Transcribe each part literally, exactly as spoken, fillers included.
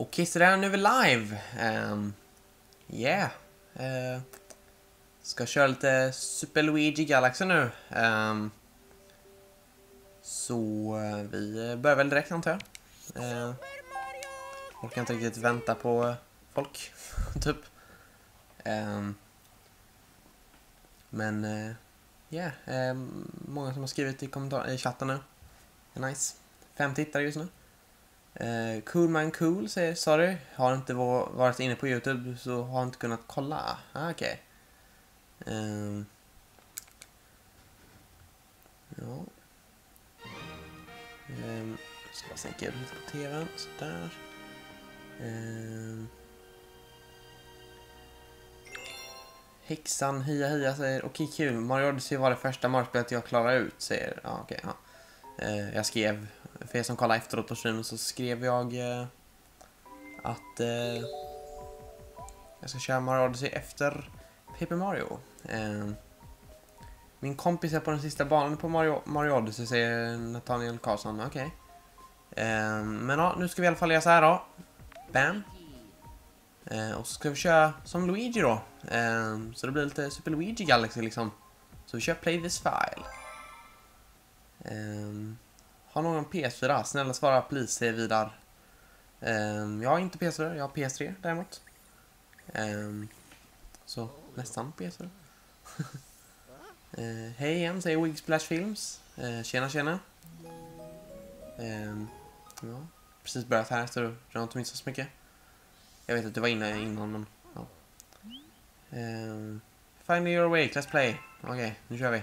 Okej, så där nu är vi live. Um, yeah. Uh, ska köra lite Super Luigi Galaxy nu. Um, så uh, vi börjar väl direkt, antar jag. Uh, folk kan inte riktigt vänta på folk, typ. Um, men, uh, yeah. Um, många som har skrivit i, kommentar- i chatten nu. Nice. Fem tittare just nu. Uh, cool man cool säger sorry, har inte varit inne på YouTube så har inte kunnat kolla. Ah, okej. Okay. Um, ja. Um, ska bara sänka ut lite på tvn sådär. Um, Häxan hia hia säger okej, okay, kul. Mario Odyssey var det första Mario-spelet jag klarade ut, säger ja, okej, okay, ja. Uh, jag skrev, för er som kollade efteråt på streamen så skrev jag uh, att uh, jag ska köra Mario Odyssey efter Paper Mario. Uh, min kompis är på den sista banan på Mario, Mario Odyssey, säger Nathaniel Karlsson. Okej. Okay. Uh, men ja, nu ska vi i alla fall göra så här då. Bam. Uh, och så ska vi köra som Luigi då. Uh, så det blir lite Super Luigi Galaxy liksom. Så vi kör Play This File. Uh, har någon P S fyra? Snälla svara please, säger Vidar. Uh, jag har inte P S fyra, jag har P S tre däremot. Uh, så nästan P S fyra. uh, Hej igen, säger Wig Splash Films. Uh, tjena, tjena. Uh, ja, precis börjat här, så du har inte missat så mycket. Jag vet att du var inne innan, men ja. Uh, Find your way, let's play. Okej, okay, nu kör vi.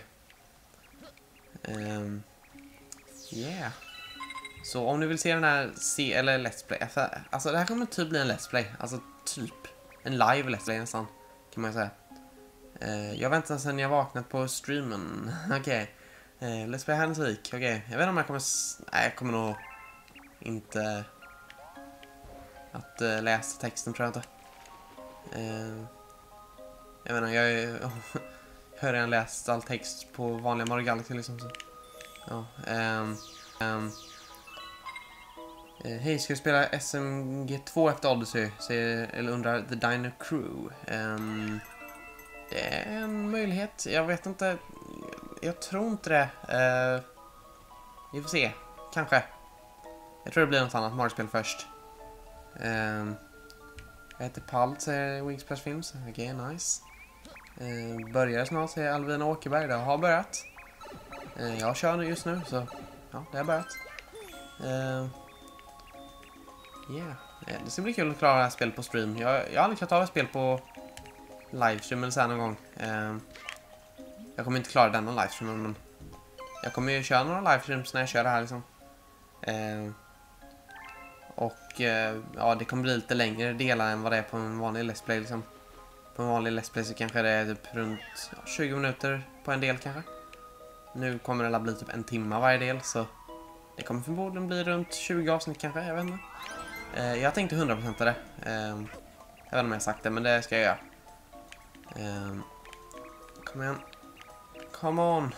Um, yeah. Så om ni vill se den här se eller let's play, alltså det här kommer typ bli en let's play, alltså typ en live let's play nästan, kan man säga. Uh, jag väntar sen jag vaknat på streamen. Okej. Okay. Uh, let's play Hands Week. Okej. Okay. Jag vet inte om jag kommer nej, jag kommer nog inte att uh, läsa texten, tror jag inte. Uh, jag menar, jag, jag, jag har redan läst all text på vanliga Mario Galaxy liksom, så. Ja, um, um, uh, hej, ska vi spela S M G två efter Odyssey? Säger, eller undrar The Dino Crew. Um, det är en möjlighet. Jag vet inte. Jag tror inte det. Uh, vi får se. Kanske. Jag tror det blir något annat Mario-spel först. Um, jag heter Palt, säger Wig Splash Films. Okej, okay, nice. Uh, börjar snart, säger Alvina Åkerberg. Det har börjat. Uh, jag kör nu just nu, så ja, det har börjat. Uh, yeah. yeah. Det ska bli kul att klara det här spelet på stream. Jag, jag har aldrig klarat av ett spel på livestream eller så här någon gång. Uh, jag kommer inte klara denna livestream, men jag kommer ju köra några livestreams när jag kör det här liksom. Uh, och uh, ja, det kommer bli lite längre delar än vad det är på en vanlig let's play liksom. På en vanlig let's play så kanske det är typ runt ja, tjugo minuter på en del kanske. Nu kommer det att bli typ en timme varje del, så det kommer förmodligen bli runt tjugo avsnitt kanske, jag vet inte. Uh, jag tänkte hundra procent av det. Uh, jag vet inte om jag har sagt det, men det ska jag göra. Uh, kom igen. Come on.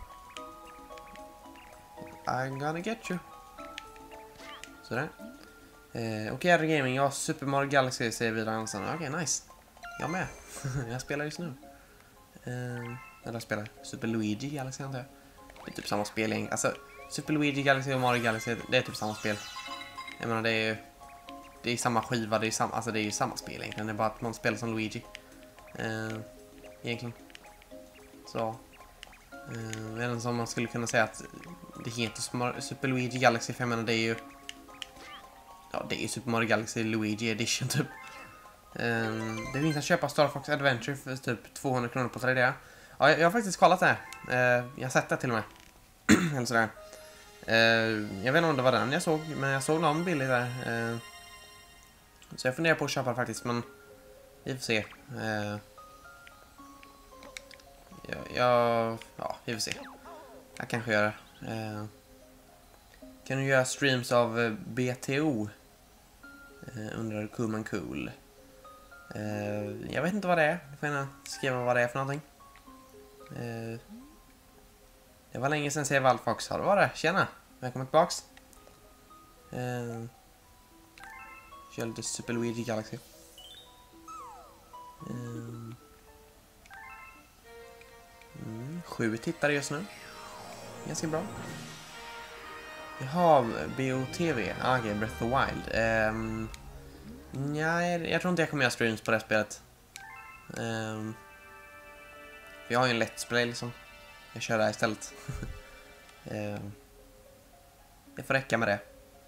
I'm gonna get you. Sådär. Uh, Okej, okay, gaming. Jag har Super Mario Galaxy, säger Vidar Hansson. Okej, okay, nice. Jag med. Jag spelar just nu. Uh, eller jag spelar Super Luigi Galaxy, antar jag. Det är typ samma spel egentligen. Alltså, Super Luigi Galaxy och Mario Galaxy, det är typ samma spel. Jag menar, det är ju det är samma skiva, det är samma, alltså det är ju samma spel egentligen. Det är bara att man spelar som Luigi. Uh, egentligen. Så. Uh, även som man skulle kunna säga att det heter Super Luigi Galaxy, för jag menar, det är ju ja, det är ju Super Mario Galaxy Luigi Edition typ. Um, det finns att köpa Star Fox Adventure för typ tvåhundra kronor på tre D. Ja, jag, jag har faktiskt kollat det här. Uh, jag har sett det till och med. Eller sådär. Uh, jag vet inte om det var den jag såg, men jag såg någon billig där. Uh, så jag funderar på att köpa det faktiskt, men vi får se. Uh, jag, jag, ja, vi får se. Jag kanske gör det. Uh, kan du göra streams av B T O? Uh, undrar Cool Man Cool. Uh, jag vet inte vad det är. Du får gärna skriva vad det är för någonting. Uh, det var länge sedan jag valde Fox. Har du varit det? Tjena. Välkommen tillbaks. Uh, Kör lite Super Luigi Galaxy. Um. Mm, sju tittare just nu. Ganska bra. Jaha, B O T V. Ah, okej, okay, Breath of the Wild. Um, nej, jag tror inte jag kommer göra streams på det spelet. Um, för jag har ju en Let's Play liksom. Jag kör det här istället. um, det får räcka med det.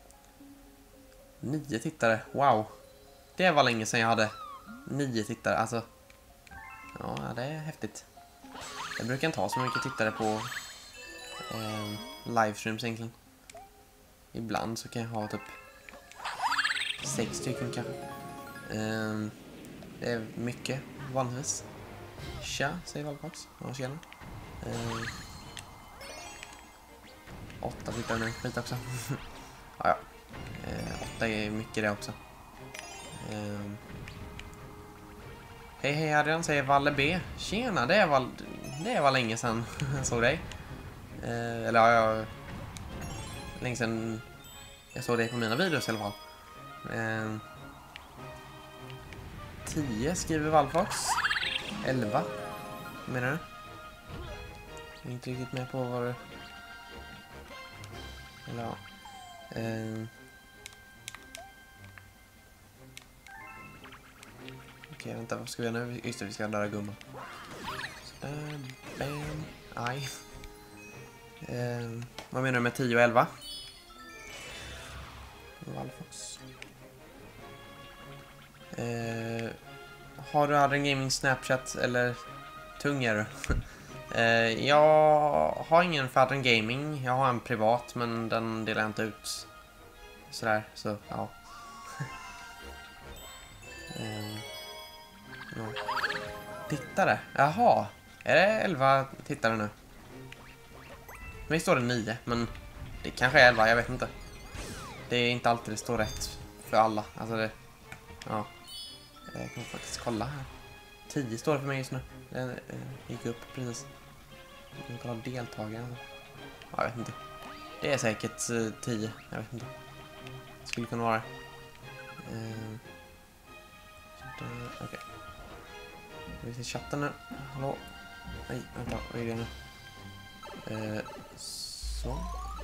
Nio tittare, wow. Det var länge sedan jag hade nio tittare, alltså. Ja, det är häftigt. Jag brukar inte ha så mycket tittare på um, livestreams egentligen. Ibland så kan jag ha typ sex stycken kanske. Um, det är mycket vanligtvis. Tja, säger Valfox. Ja, tjena. Um, åtta tittar nu, skit också. ja, ja. Uh, åtta är mycket det också. Um, hej, hej Adrian, säger Valle B. Tjena, det är väl det var länge sedan jag såg dig. Uh, eller ja, jag... Länge sedan jag såg dig på mina videos i alla fall. Uh, tio skriver Valfox. elva. Vad menar du? Jag är inte riktigt med på vad du... Eller ja. Uh... Okej, vänta, vad ska vi göra nu? Just det, vi ska döda gumman. Sådär, bam, aj. Uh... Vad menar du med tio och elva? Valfox. Uh... Har du Adrian Gaming Snapchat eller tung är du? uh, jag har ingen för Adrian Gaming. Jag har en privat, men den delar jag inte ut. Sådär, så ja. uh, ja. Tittare? Jaha. Är det elva tittare nu? Men står det nio, men det kanske är elva, jag vet inte. Det är inte alltid det står rätt för alla. Alltså det... Ja. Jag kan faktiskt kolla här. tio står det för mig just nu. Den äh, gick upp precis. Jag kan kolla deltagare. Ja, jag vet inte. Det är säkert uh, tio. Jag vet inte. Det skulle kunna vara. Uh, Okej. Okay. Vi ser chatten nu. Hallå. Nej, vänta. Vad är det nu? Uh, så.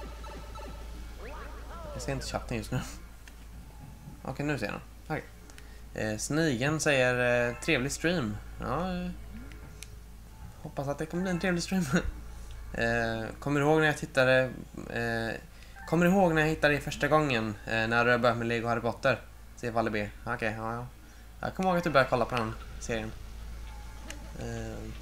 Jag ser inte chatten just nu. Okej, okay, nu ser jag den. Okej. Okay. Eh, Snigen säger eh, trevlig stream. Ja, eh, hoppas att det kommer bli en trevlig stream. eh, kommer du ihåg när jag tittade eh, Kommer du ihåg när jag hittade det första gången eh, när du började med Lego Harry Potter? Säger Valle B. Okej, okay, ja, ja. Jag kommer ihåg att du började kolla på den serien. Eh,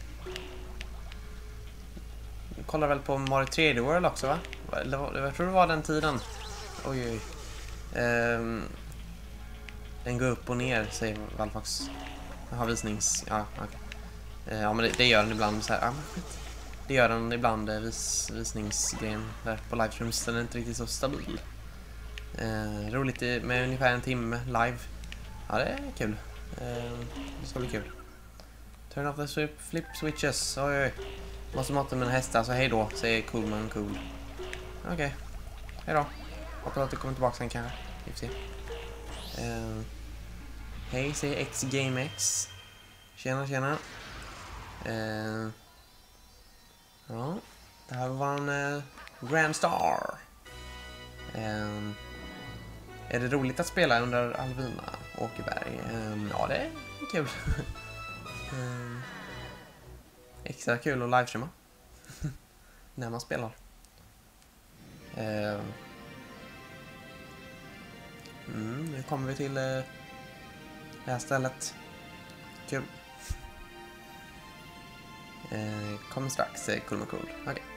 kollar väl på Mario tre D World också, va? Jag tror det var den tiden. Oj, oj. Eh, Den går upp och ner, säger Valfox. Jag har visnings... Ja, okay. Ja men det, det gör den ibland så här. Ja, men skit. Det gör den ibland, vis, visningsgrejen där på livestreams. Den är inte riktigt så stabil. Eh, roligt med ungefär en timme live. Ja, det är kul. Eh, det ska bli kul. Turn off the swip, flip switches. Oj, oj. Måste mata mina hästar, så hej då, säger Coolman Cool. Okej. Okay. Hej då. Hoppas att du kommer tillbaka sen kanske. Vi får se. Uh, hej, säger X Game X. Tjena, tjena. Uh, ja, det här var en uh, Grand Star. Uh, är det roligt att spela under Alvina Åkerberg? Uh, ja, det är kul. uh, extra kul att livestreama när man spelar. Uh, Mm, nu kommer vi till eh, det här stället. Kul. Eh, kommer strax, eh, cool med cool. Okej. Okay.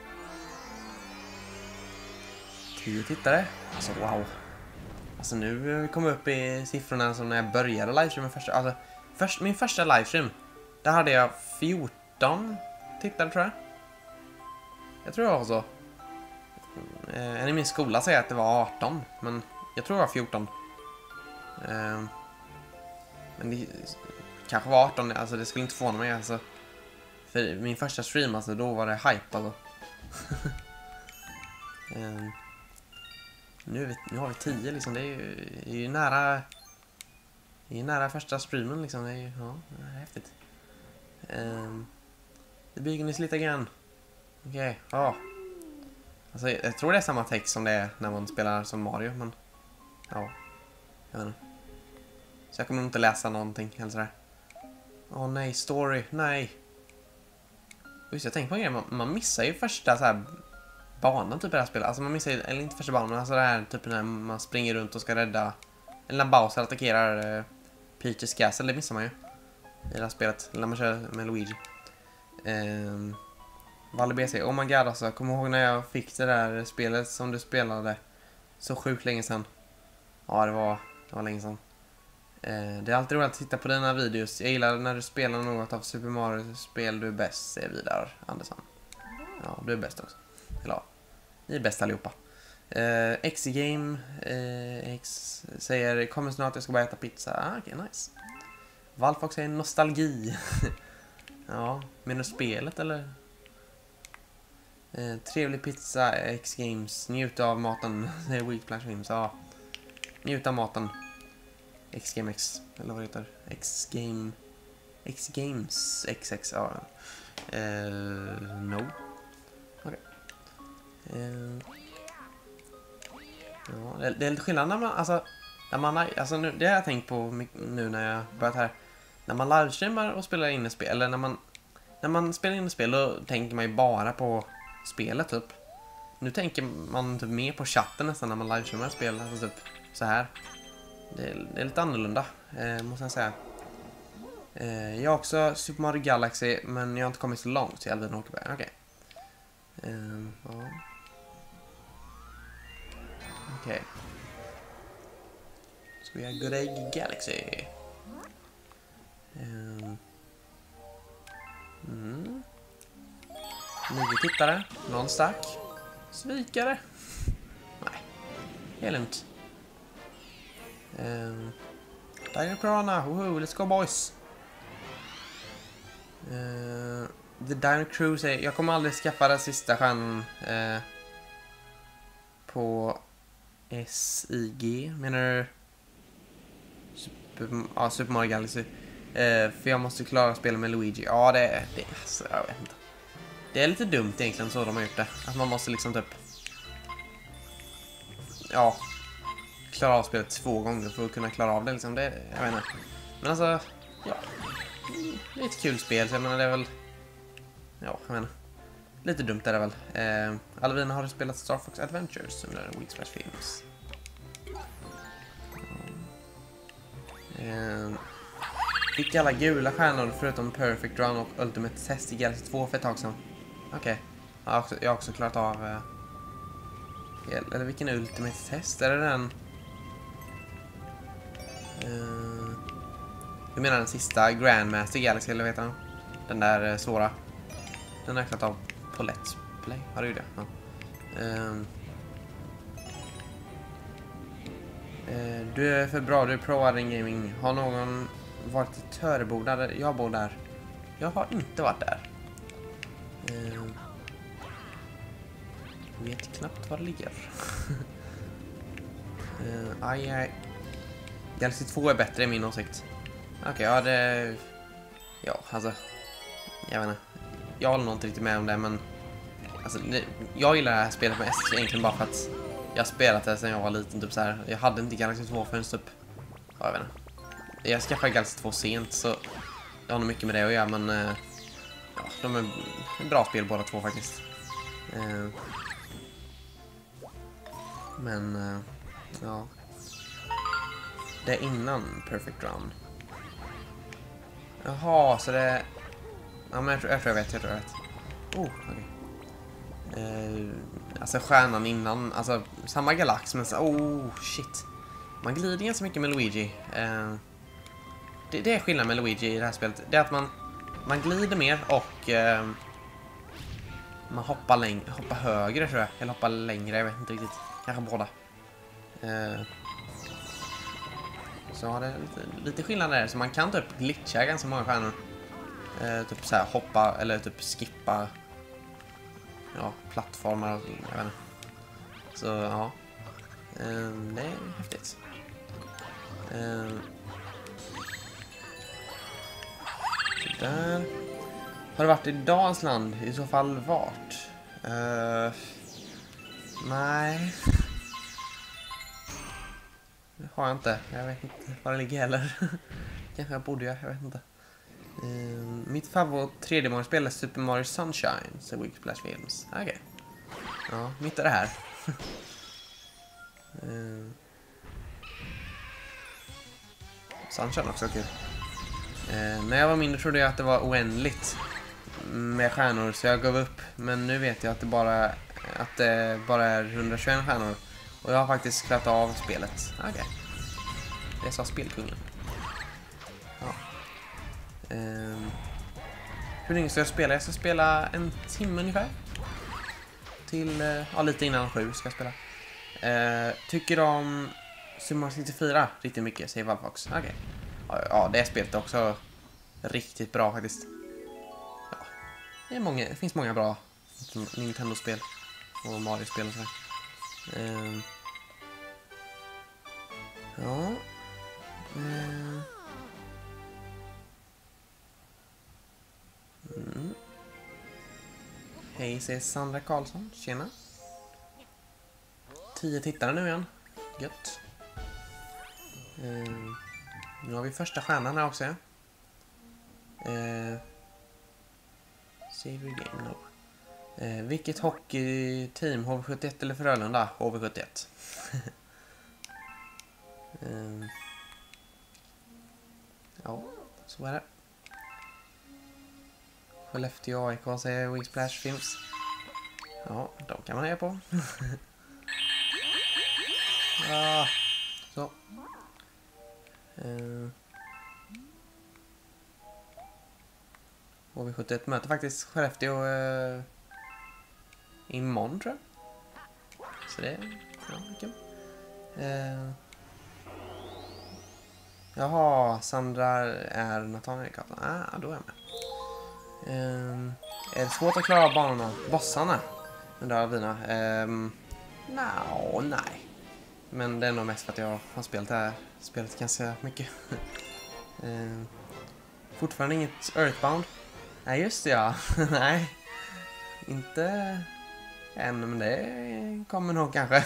Tio tittare. Alltså wow. Alltså nu kommer vi upp i siffrorna som när jag började livestreamen första. Alltså först, min första livestream. Där hade jag fjorton tittare tror jag. Jag tror det var så. Eh, en i min skola säger att det var arton. Men jag tror det var fjorton. Uh, men det kanske var arton, alltså det skulle inte förvåna mig alltså. För min första stream, alltså då var det hype alltså. uh, nu, är vi, nu har vi tio liksom, det är ju, är ju nära Vi är nära första streamen liksom. Det är ju, ja, det är häftigt. Um, det bygger lite grann. Okej, okay, ja. Alltså, jag tror det är samma text som det är när man spelar som Mario, men ja, jag vet inte. Så jag kommer inte läsa någonting eller sådär. Åh oh, nej, story, nej. Just jag tänker på en grej, man, man missar ju första så här banan typ i det här spelet. Alltså man missar ju, eller inte första banan, men alltså det här typ när man springer runt och ska rädda, eller när Bowser attackerar uh, Peach's Castle, det missar man ju i det här spelet, när man kör med Luigi. Um, Valle B C, oh my god alltså, jag kommer ihåg när jag fick det där spelet som du spelade så sjukt länge sedan. Ja, det var, det var länge sedan. Uh, det är alltid roligt att titta på dina videos. Jag gillar när du spelar något av Super Mario-spel du är bäst, säger Vidar Andersson. Ja, du är bäst också. Eller ja, ni är bäst allihopa. Uh, X-Game uh, X säger, kommer snart, jag ska bara äta pizza. Ah, okej, okay, nice. Valfox säger nostalgi. Ja, menar du spelet eller? Eh, trevlig pizza, X-Games, njuta av maten. Det är Week Flash Films, ja. Njuta av maten. X-Game X, eller vad heter det? X-Game... X-Games X X, ja. Eh, no. Okej. Okay. Eh, ja, det, det är lite skillnad när man, alltså... När man, alltså nu, det har jag tänkt på nu när jag börjat här. När man livestreamar och spelar in ett spel, eller när man... När man spelar in ett spel, då tänker man ju bara på spelet typ. Nu tänker man typ mer på chatten nästan när man livestreamar ett spel, alltså typ så här. Det är, det är lite annorlunda, eh, måste jag säga. Eh, jag har också Super Mario Galaxy, men jag har inte kommit så långt till Alvin Åkerberg. Okej. Okay. Eh, ja. Okej. Okay. Ska vi ha Good Egg Galaxy? Eh. Mm. Nio tittare, någon stack. Svikare. Nej, det är lugnt. Um, Dino Piranha, woho, let's go boys. Uh, The Dino Crew säger, jag kommer aldrig skaffa den sista stjärnan uh, på S I G, menar du? Super, ja, Super Mario Galaxy. Uh, för jag måste klara spela med Luigi. Ja, det, det alltså, jag vet inte. Det är lite dumt egentligen så de har gjort det. Att man måste liksom typ... Ja... Klara av spelet två gånger för att kunna klara av det liksom. Det, jag vet inte. Men alltså... Ja... Det är ett kul spel, så jag menar det är väl... Ja, jag menar... Lite dumt är det väl. Eh, Alvina, har du spelat Star Fox Adventures under Week Flash Films? Eh, fick alla gula stjärnor förutom Perfect Run och Ultimate Test i Galaxy två för ett tag sedan. Okej. Okay. Jag, har också, jag har också klarat av... Eh, eller vilken Ultimate Test? Är det den... Eh, jag menar den sista Grandmaster Galaxy, eller vet han? Den där eh, svåra. Den har jag klarat av på Let's Play. Har du ju det? Ja. Eh, eh, du är för bra, du är pro Adden Gaming. Har någon varit i Töreboda? Där jag bor där. Jag har inte varit där. Eh, jag vet knappt var det ligger. uh, aj, aj. Galaxy två är bättre i min åsikt. Okej, okay, ja det... Ja, alltså... Jag vet inte. Jag håller nog inte riktigt med om det, men... Alltså, det, jag gillar det här spelet med S egentligen bara för att... Jag har spelat det sedan jag var liten, typ så här. Jag hade inte Galaxy två förrän typ... Ja, jag vet inte. Jag skaffade Galaxy två sent, så... Jag har nog mycket med det att göra, men... Uh, ja, de är bra spel båda två faktiskt. Uh, men... Uh, ja... Det är innan Perfect Run. Jaha, så det... Ja, men jag tror jag, tror jag vet, jag tror jag vet. Oh, okej. Okay. Eh, alltså stjärnan innan, alltså samma galax, men så, oh, shit. Man glider ganska mycket med Luigi. Eh, det, det är skillnad med Luigi i det här spelet. Det är att man, man glider mer och eh, man hoppar, läng hoppar högre, tror jag. Eller hoppar längre, jag vet inte riktigt. Kanske båda. Eh, Så har det lite, lite skillnad där. Så man kan typ glitcha ganska många stjärnor. Eh, typ så här hoppa eller typ skippa. Ja, plattformar. Jag vet inte. Så ja. Eh, det är häftigt. Eh, Där. Har du varit i Dans land? I så fall vart? Uh, nej. Det har jag inte. Jag vet inte var det ligger heller. Kanske jag borde, jag, jag vet inte. Uh, mitt favorit tre D-Mario-spel är Super Mario Sunshine. Så Week Splash Films. Okej. Okay. Ja, mitt är det här. uh. Sunshine också kul. Uh, när jag var mindre trodde jag att det var oändligt med stjärnor, så jag gav upp. Men nu vet jag att det bara, att det bara är hundratjugoett stjärnor. Och jag har faktiskt klarat av spelet. Okej. Okay. Det sa spelkungen. Ja. Um, hur länge ska jag spela? Jag ska spela en timme ungefär. Till, uh, ja, lite innan sju ska jag spela. Uh, tycker om Super Mario sextiofyra riktigt mycket, säger Valfox. Okej. Okay. Ja, ja, det spelet är också riktigt bra faktiskt. Ja. Det, är många, det finns många bra Nintendo-spel och Mario-spel och så. Um, ja. Um. Mm. Hej, säger Sandra Karlsson. Tjena. Tio tittare nu igen. Gött. Um. Nu har vi första stjärnan här också. Uh. Save game no. Uh, vilket hockeyteam? H V sjuttioett eller Frölunda? H V sjuttioett. um. Ja, så är det. Skellefteå A I K säger Week Splash Films. Ja, de kan man heja på. Ja, så. Uh. H V sjuttioett möter faktiskt Skellefteå uh, imorgon, tror jag. Så det är ja, kul. Uh. Jaha, Sandra är Nathaniel Kaplan. Ah, då är jag med. Um, är det svårt att klara banorna? Bossarna? Undrar Vina. Um, no, nej. Men det är nog mest för att jag har spelat det här spelet ganska mycket. um, fortfarande inget Earthbound. Nej, just det, ja. Nej. Inte än, men det kommer nog kanske.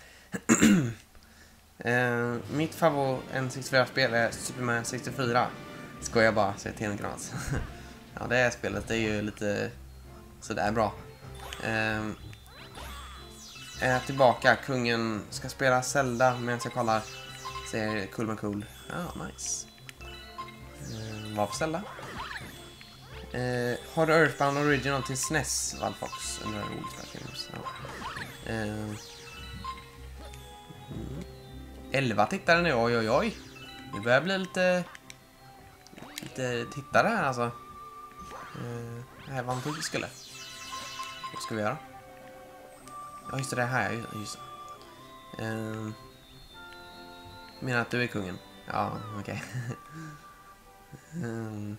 uh, mitt favorit N sextiofyra-spel är Super Mario sextiofyra. Ska jag bara säga till en granat. Ja, det här spelet är ju lite sådär bra. Um, är tillbaka. Kungen ska spela Zelda medan jag kollar. Säger cool men cool. Ja, ah, nice. Um, vad för Zelda? Uh, har du Earthbound Original till S N E S? Valfox under olika films. Ja. Um, mm. elva tittare nu, oj oj oj. Det börjar bli lite lite tittare här alltså. Uh, det här var en tog skulle. Vad ska vi göra? Ja, just det, det här. Just det. Uh, menar att du är kungen? Ja, okej. Okay. um,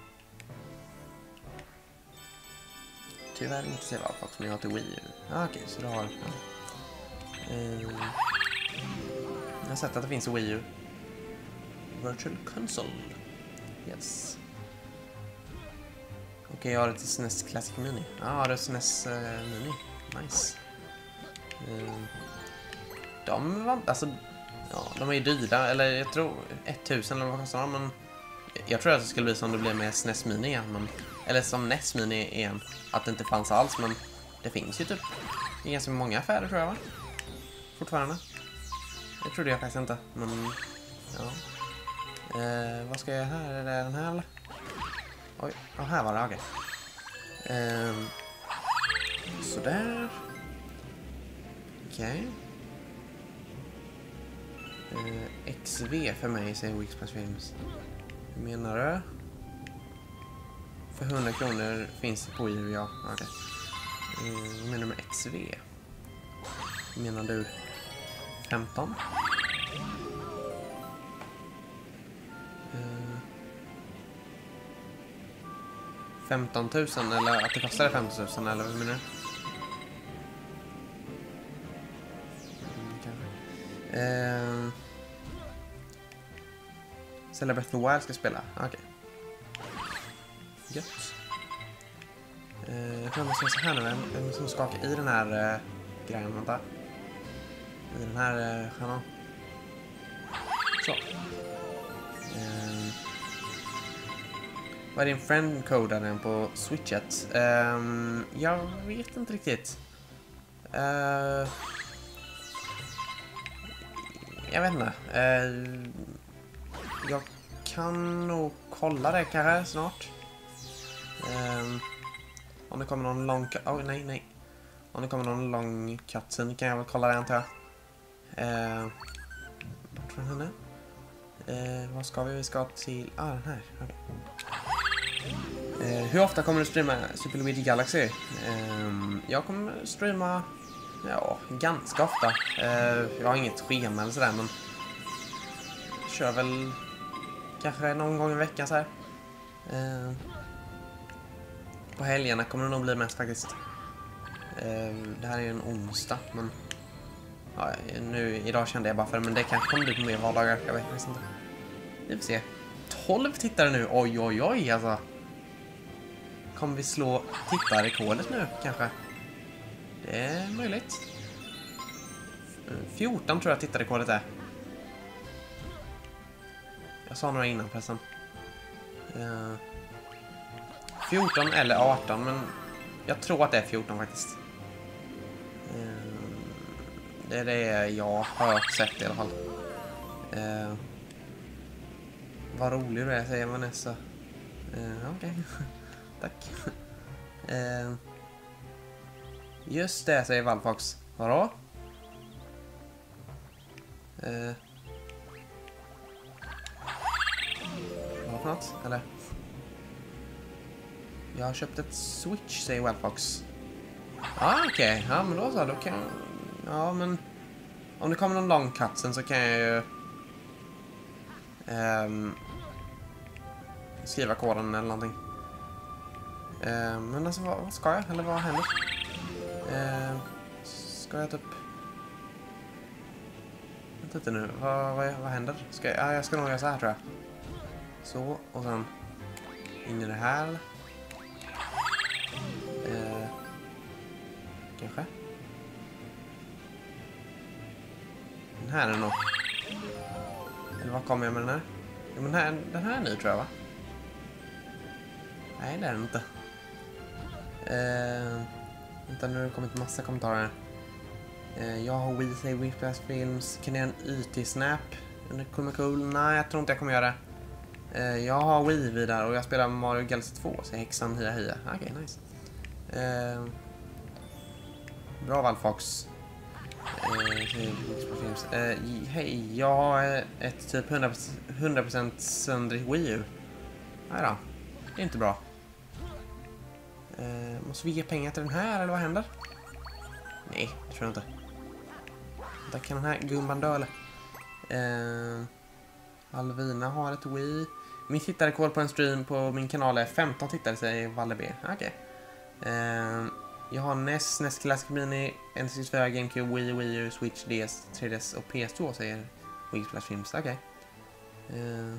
tyvärr inte se Valfox, men jag har till Wii U. Ah, okej, okay, så du har... Ja. Uh, jag har sett att det finns Wii U. Virtual Console. Yes. Okej, okay, jag har ett S N E S Classic Mini. Ja, ah, det är S N E S uh, Mini. Nice. Uh, de var... Alltså... Ja, de är ju dyra. Eller jag tror... tusen eller vad kostar de, men... Jag tror att det skulle bli som det blev med S N E S Mini igen, men... Eller som N E S Mini igen. Att det inte fanns alls, men... Det finns ju typ... I ganska många affärer, tror jag, va? Fortfarande. Det trodde jag faktiskt inte, men... Ja. Uh, vad ska jag göra här? Är det den här, eller? Oj, ja, här var det, okej. Okay. Um, sådär. Okej. Okay. Uh, X V för mig, säger Week Splash Films. Hur menar du? För hundra kronor finns det på Wii U, ja. Okej. Okay. Uh, vad menar du med X V? Menar du femton? femton tusen, eller att det kostade femton tusen, eller vad menar du? Mm, eh, Zelda Breath of the Wild ska spela, okej. Okay. Gött. Uh, jag tror jag måste göra så här nu. Jag måste skaka i den här uh, grejen. Vänta. I den här uh, stjärnan. Så. Uh, vad är din friend code den på Switchet? Um, jag vet inte riktigt. Uh, jag vet inte. Uh, jag kan nog kolla det kanske snart. Um, om det kommer någon lång... Oh, nej, nej. Om det kommer någon lång cutscene kan jag väl kolla det, antar jag. Uh, bort från henne. Uh, vad ska vi? Vi ska till... Ah, den här. Okay. Uh, hur ofta kommer du streama Super Luigi Galaxy? Uh, jag kommer streama... Ja, ganska ofta. Uh, jag har inget schema eller sådär, men... Jag kör väl... Kanske någon gång i veckan så här. Uh, på helgerna kommer det nog bli mest faktiskt. Uh, det här är ju en onsdag, men... Ja, nu, idag kände jag bara för det, men det kanske kommer bli på mer vardagar. Jag vet inte. Vi får se. tolv tittare nu. Oj, oj, oj, alltså. Kommer vi slå tittarrekordet nu, kanske? Det är möjligt. fjorton tror jag tittarrekordet är. Jag sa några innan förresten. Uh, fjorton eller arton, men jag tror att det är fjorton faktiskt. Uh, det är det jag har sett i alla fall. Uh, vad rolig du är, säger Vanessa. Uh, Okej, okay. Tack. Uh, just det, säger Valfox. Vadå? Uh, vad för något? Eller? Jag har köpt ett Switch, säger Valfox. Ah, okej. Okay. Ja, men då så. Då kan jag... Ja, men... Om det kommer någon lång cutscene så kan jag ju... Um, skriva koden eller någonting. Uh, men alltså, vad, vad ska jag? Eller vad händer? Uh, ska jag typ... Vänta lite nu. Vad, vad, vad händer? Ska jag, ja, jag ska nog göra så här, tror jag. Så, och sen... In i det här. Uh, kanske. Den här är nog... Eller vad kommer jag med den här? Ja, men den här, den här är ny, tror jag, va? Nej, det är den inte. Uh, vänta, nu har det kommit massa kommentarer. Uh, jag har Wii, säger Whiplash Films. Kan jag en Y T-snap? Den kommer cool. Nej, jag tror inte jag kommer göra det. Uh, jag har Wii vidare och jag spelar Mario Galaxy två, säger häxan hia hia. Okej, okay, nice. Uh, bra, Valfox. Uh, uh, Hej, jag har ett typ hundra procent söndrig Wii U. Nej då, det är inte bra. Uh, måste vi ge pengar till den här, eller vad händer? Nej, det tror jag inte. Där kan den här gumban dö, eller? Uh, Alvina har ett Wii. Min tittarrekord på en stream på min kanal är femton tittare, säger Valle B. Okej. Okay. Uh, Jag har N E S, N E S Classic Mini, N sextiofyra, GameCube, Wii, Wii U, Switch, D S, tre D S och P S två, säger Whiplash Films. Okej. Okay. Uh,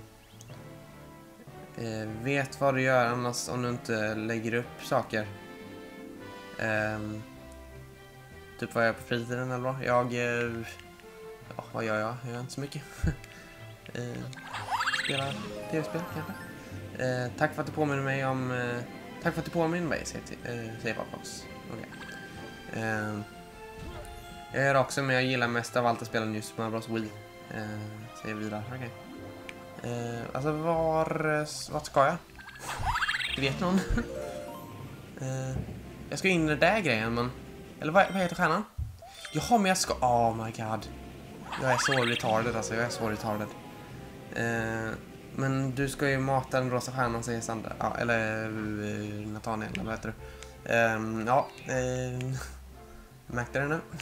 uh, vet vad du gör annars om du inte lägger upp saker. Uh, typ vad jag gör på fritiden eller vad? Jag... Uh, ja, vad gör jag? Jag gör inte så mycket. uh, spelar tv-spel kanske. Uh, tack för att du påminner mig om... Uh, tack för att du påminner mig, säger, uh, säger Valfox. Okay. Uh, jag gör också, men jag gillar mest av allt att spela New Super Mario Bros. Wii. Uh, säger vidare. Okay. Uh, alltså, var, vart ska jag? Du vet någon? uh, jag ska in i den där grejen, men... Eller vad, vad heter stjärnan? Jaha, men jag ska... Oh my god. Jag är så retarded, alltså. Jag är så retarded. Uh, men du ska ju mata den rosa stjärnan, säger Sandra. Ja, eller uh, Nathaniel, eller vad heter du? Um, ja, uh, märkte det nu?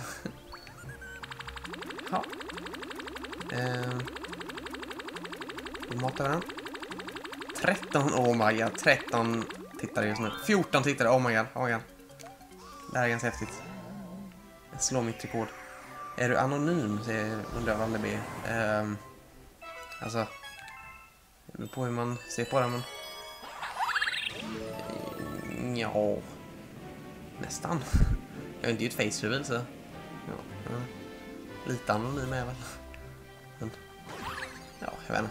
Ja. Uh, vi matar den. tretton, oh my god, tretton tittare just nu. fjorton tittare, oh my god, oh my god. Det här är ganska häftigt. Jag slår mitt rekord. Är du anonym, säger undrar Valle B. Um, alltså, det beror på hur man ser på det, men... Ja, nästan. Jag har inte gjort face reveal så. Ja, ja. Lite anonym är väl. Men, ja, jag vet inte.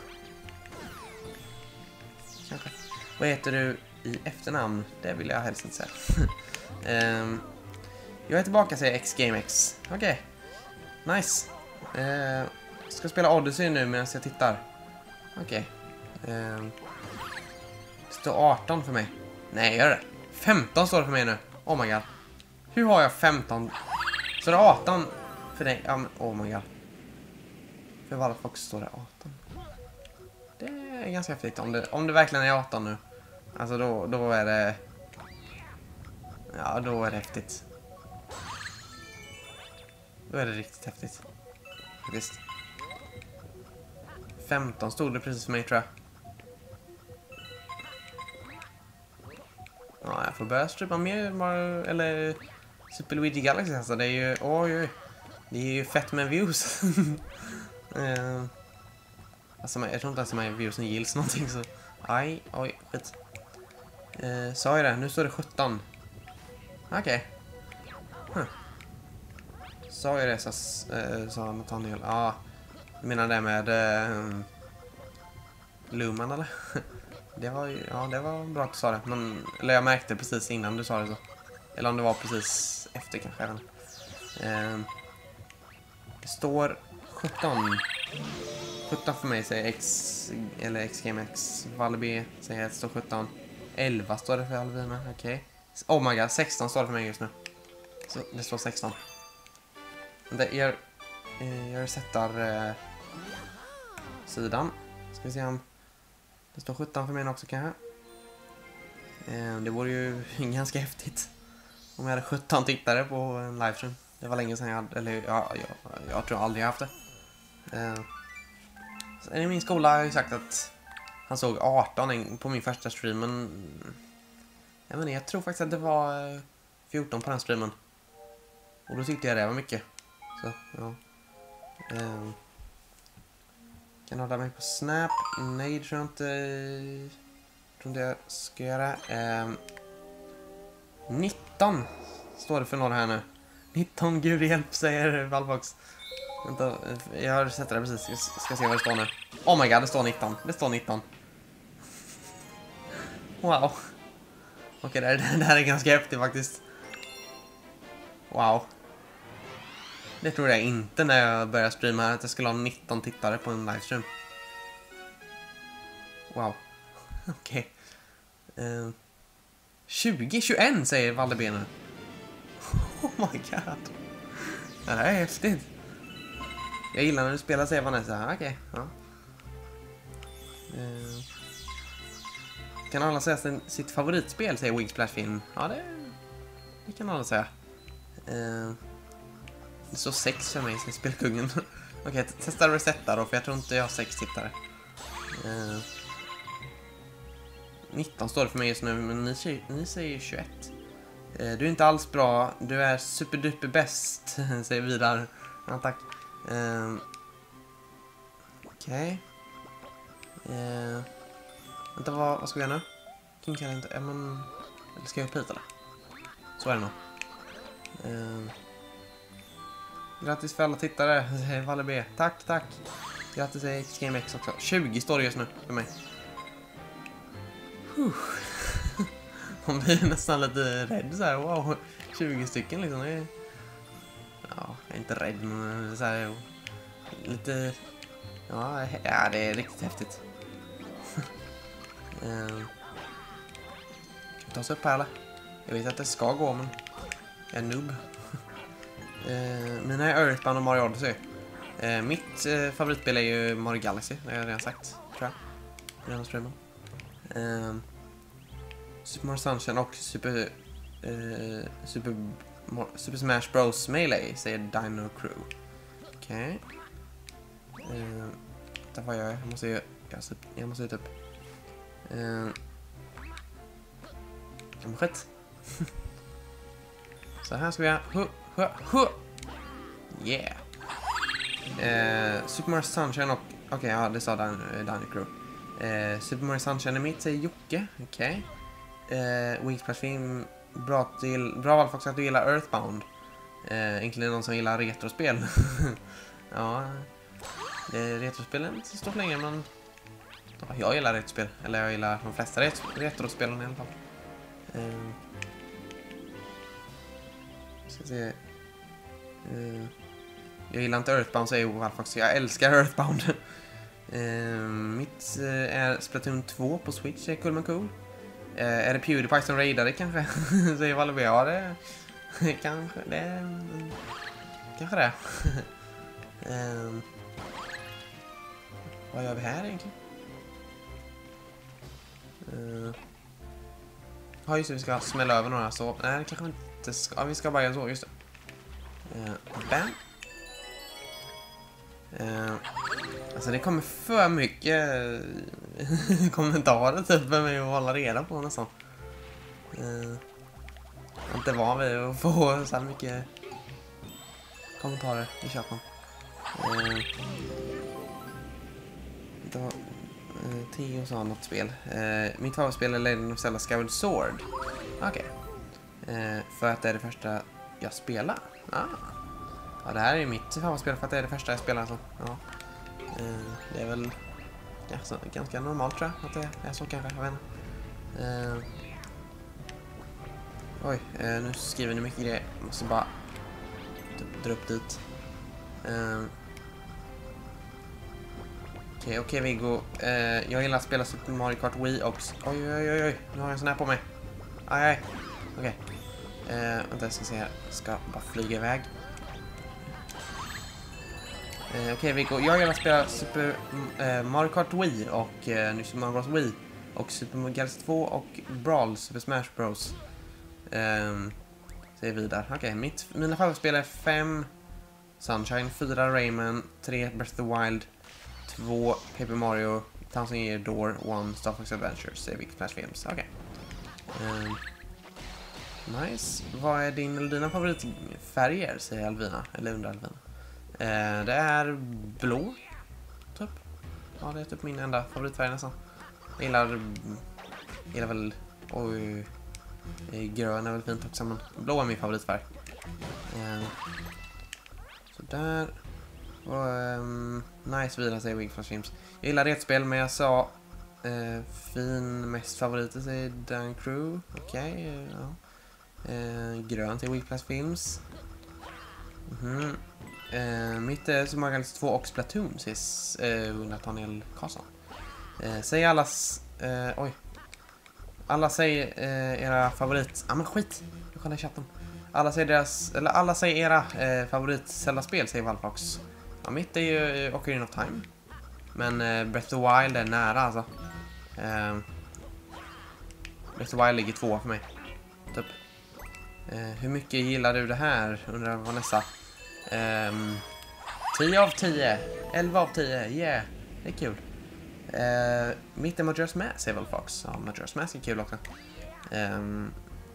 Kanske. Vad heter du i efternamn? Det vill jag helst inte säga. um, jag är tillbaka, säger X-GameX. Okej. Okay. Nice. Uh, ska spela Odyssey nu medan jag tittar. Okej. Okay. Um, det står arton för mig. Nej, gör det. femton står det för mig nu. Oh my god. Hur har jag femton? Så det är arton för dig. Ja, men oh my god. För Valfox står det arton. Det är ganska häftigt om det, om det verkligen är arton nu. Alltså då, då är det... Ja, då är det häftigt. Då är det riktigt häftigt. Faktiskt. femton stod det precis för mig, tror jag. Ja, jag får börja strypa mer, eller Super Luigi Galaxy, alltså. Det är ju, oj, oj. Det är ju fett med views. uh, alltså, jag tror inte ens att de viewsen gills någonting, så... Aj, oj, skit. Uh, sa jag det? Nu står det sjutton. Okej. Okay. Huh. Sa jag det, så, uh, sa Nathaniel. Ja, ah, du menar det med... Uh, Luman, eller? Det var ju, ja, det var bra att du sa det. Men, eller jag märkte precis innan du sa det så. Eller om det var precis efter kanske. Även. Eh, det står sjutton. sjutton för mig säger X, eller X-GameX. Valby säger att det står sjutton. elva står det för Alvina, okej. Okay. Oh my god, sexton står det för mig just nu. Så det står sexton. Det är, jag resetar eh, sidan. Ska vi se om... Det står sjutton för mig också kanske. Eh, det vore ju ganska häftigt om jag hade sjutton tittare på en livestream. Det var länge sedan jag hade, eller ja, jag, jag tror aldrig jag haft det. Eh, så i min skola har jag ju sagt att han såg arton på min första stream, men jag menar, jag tror faktiskt att det var fjorton på den streamen. Och då tyckte jag det var mycket. Så, ja. Eh, Kan hålla mig på Snap? Nej, det tror jag inte. Tror inte jag ska göra. Eh, nitton står det för några här nu. nitton, gud hjälp, säger Valfox. Vänta, jag har sett det precis. Jag ska se vad det står nu. Oh my god, det står nitton. Det står nitton. Wow. Okej, okay, det, det här är ganska häftigt faktiskt. Wow. Det tror jag inte när jag började streama här, att jag skulle ha nitton tittare på en livestream. Wow. Okej. Okay. Uh, tjugo tjugoett säger Valdeby nu. Oh my god. Det här är häftigt. Jag gillar när du spelar, säger Vanessa. Okej, okay. Ja. Uh, kan alla säga sin, sitt favoritspel, säger Wingsplash Film. Ja, det, det kan alla säga. Uh, Det står sex för mig, så spelkungen. Okej, okay, testa resetta då, för jag tror inte jag har sex tittare. Uh, nitton står det för mig just nu, men ni, ni säger tjugoett. Uh, du är inte alls bra, du är superduper bäst, säger Vidar. Ja, tack. Uh, Okej. Okay. Uh, vänta, vad, vad ska vi göra nu? King kan inte, ja men... Eller ska jag upp hit eller? Så är det nog. Uh, Grattis för alla tittare, säger Valle B. Tack, tack. Grattis till X-GameX också. tjugo står det just nu för mig. Man blir nästan lite rädd så här. Wow, tjugo stycken liksom. Det är... Ja, jag är inte rädd, men så här, lite... Ja, ja, det är riktigt häftigt. uh... Ska vi ta oss upp här eller? Jag vet att det ska gå, men jag är noob. Uh, mina är Earthbound och Mario Odyssey. Uh, mitt uh, favoritspel är ju Mario Galaxy, det har jag redan sagt, tror jag. I den streamen. Uh, Super Mario Sunshine och Super, uh, Super, Super Smash Bros. Melee, säger Dino Crew. Okej. Okay. Uh, där var jag. Jag måste ju... Jag, jag måste ju typ... Uh, skit. Så här ska vi ha... Huh, huh, huh. Yeah. Uh, Super Mario Sunshine och... Okej, okay, ja, det sa Dan, uh, Dino Crew. Uh, Super Mario Sunshine är mitt, säger Jocke. Okej. eh, Weeksplash film. Bra, till, bra val också att du gillar Earthbound. Eh, egentligen någon som gillar retrospel. Ja, det, retrospelen är inte så stort längre, men ja, jag gillar retrospel. Eller jag gillar de flesta ret retrospelen i alla fall. Eh, ska se. Eh, jag gillar inte Earthbound, säger Walfox. Jag älskar Earthbound. eh, mitt eh, är Splatoon två på Switch. Det är cool men cool. Eh, är det PewDiePie som raidade kanske? Säger Valby. Ja, det kanske det. Kanske det. um, vad gör vi här egentligen? Uh, ja, just det, vi ska smälla över några så. Nej, det kanske vi inte ska. Ja, vi ska bara göra så, just det. Uh, bam. Uh, alltså det kommer för mycket kommentarer typ med mig att hålla reda på nästan. Uh, jag är inte van vid att få så här mycket kommentarer i chatten. Uh, det var uh, Theo sa något spel. Uh, mitt favoritspel är Legend of Zelda Skyward Sword. Okej. Okay. Uh, för att det är det första jag spelar. Ah. Ja, det här är mitt favoritspel för att det är det första jag spelar. Alltså. Ja. Uh, det är väl ganska, ganska normalt tror jag att det är så kanske. Jag vet inte. Uh, oj, uh, nu skriver ni mycket grejer. Jag måste bara dra upp dit. Uh, Okej, okay, okej okay, Viggo. Uh, jag gillar att spela Super Mario Kart Wii och... Oj, oj, oj, oj. Nu har jag en sån här på mig. Aj, aj. Okej. Okay. Uh, vänta, jag ska se här. Jag ska bara flyga iväg. Uh, okej, okay, Viggo. Jag gillar att spela Super uh, Mario Kart Wii och uh, nu Super Mario Bros. Wii och Super Mario Galaxy två och Brawl Super Smash Bros. Um, säger vidare. Okej, okay, mitt mina favoritspel är fem Sunshine, fyra Rayman, tre Breath of the Wild, två Paper Mario, Thousand Year Door, ett Star Fox Adventure, säger Weeksplash Films. Okej. Okay. Um, nice. Vad är din eller dina favoritfärger, säger Alvina, eller undrar Alvina. Uh, det är blå, typ. Ja, det är typ min enda favoritfärg nästan. Jag gillar, gillar väl, oj, grön är väl fint också, men blå är min favoritfärg. Uh, så där. Och, um, nice vidare, säger Weeksplash Films. Jag gillar retspel, men jag sa uh, fin mest favoriter, säger Dan Crew. Okej, okay, uh, ja. Uh, grön till Weeksplash Films. Mm-hmm. Uh, mitt är Super Mario Galaxy två och Splatoon, säger uh, Nathaniel Karlsson. Uh, säg allas... Uh, oj. Alla säger uh, era favorit... Ah, men skit! Jag kollar i chatten. Alla säger deras... Eller alla säger era uh, favorit Zelda-spel, säger Valfox. Ja, mitt är ju uh, Ocarina of Time. Men uh, Breath of the Wild är nära, alltså. Uh, Breath of the Wild ligger två för mig. Typ. Uh, hur mycket gillar du det här? Undrar Vanessa. Um, tio av tio. elva av tio. Yeah. Det är kul. Uh, mitt är Majora's Mask, säger väl Fox. Ja, Majora's Mask är kul också. Um,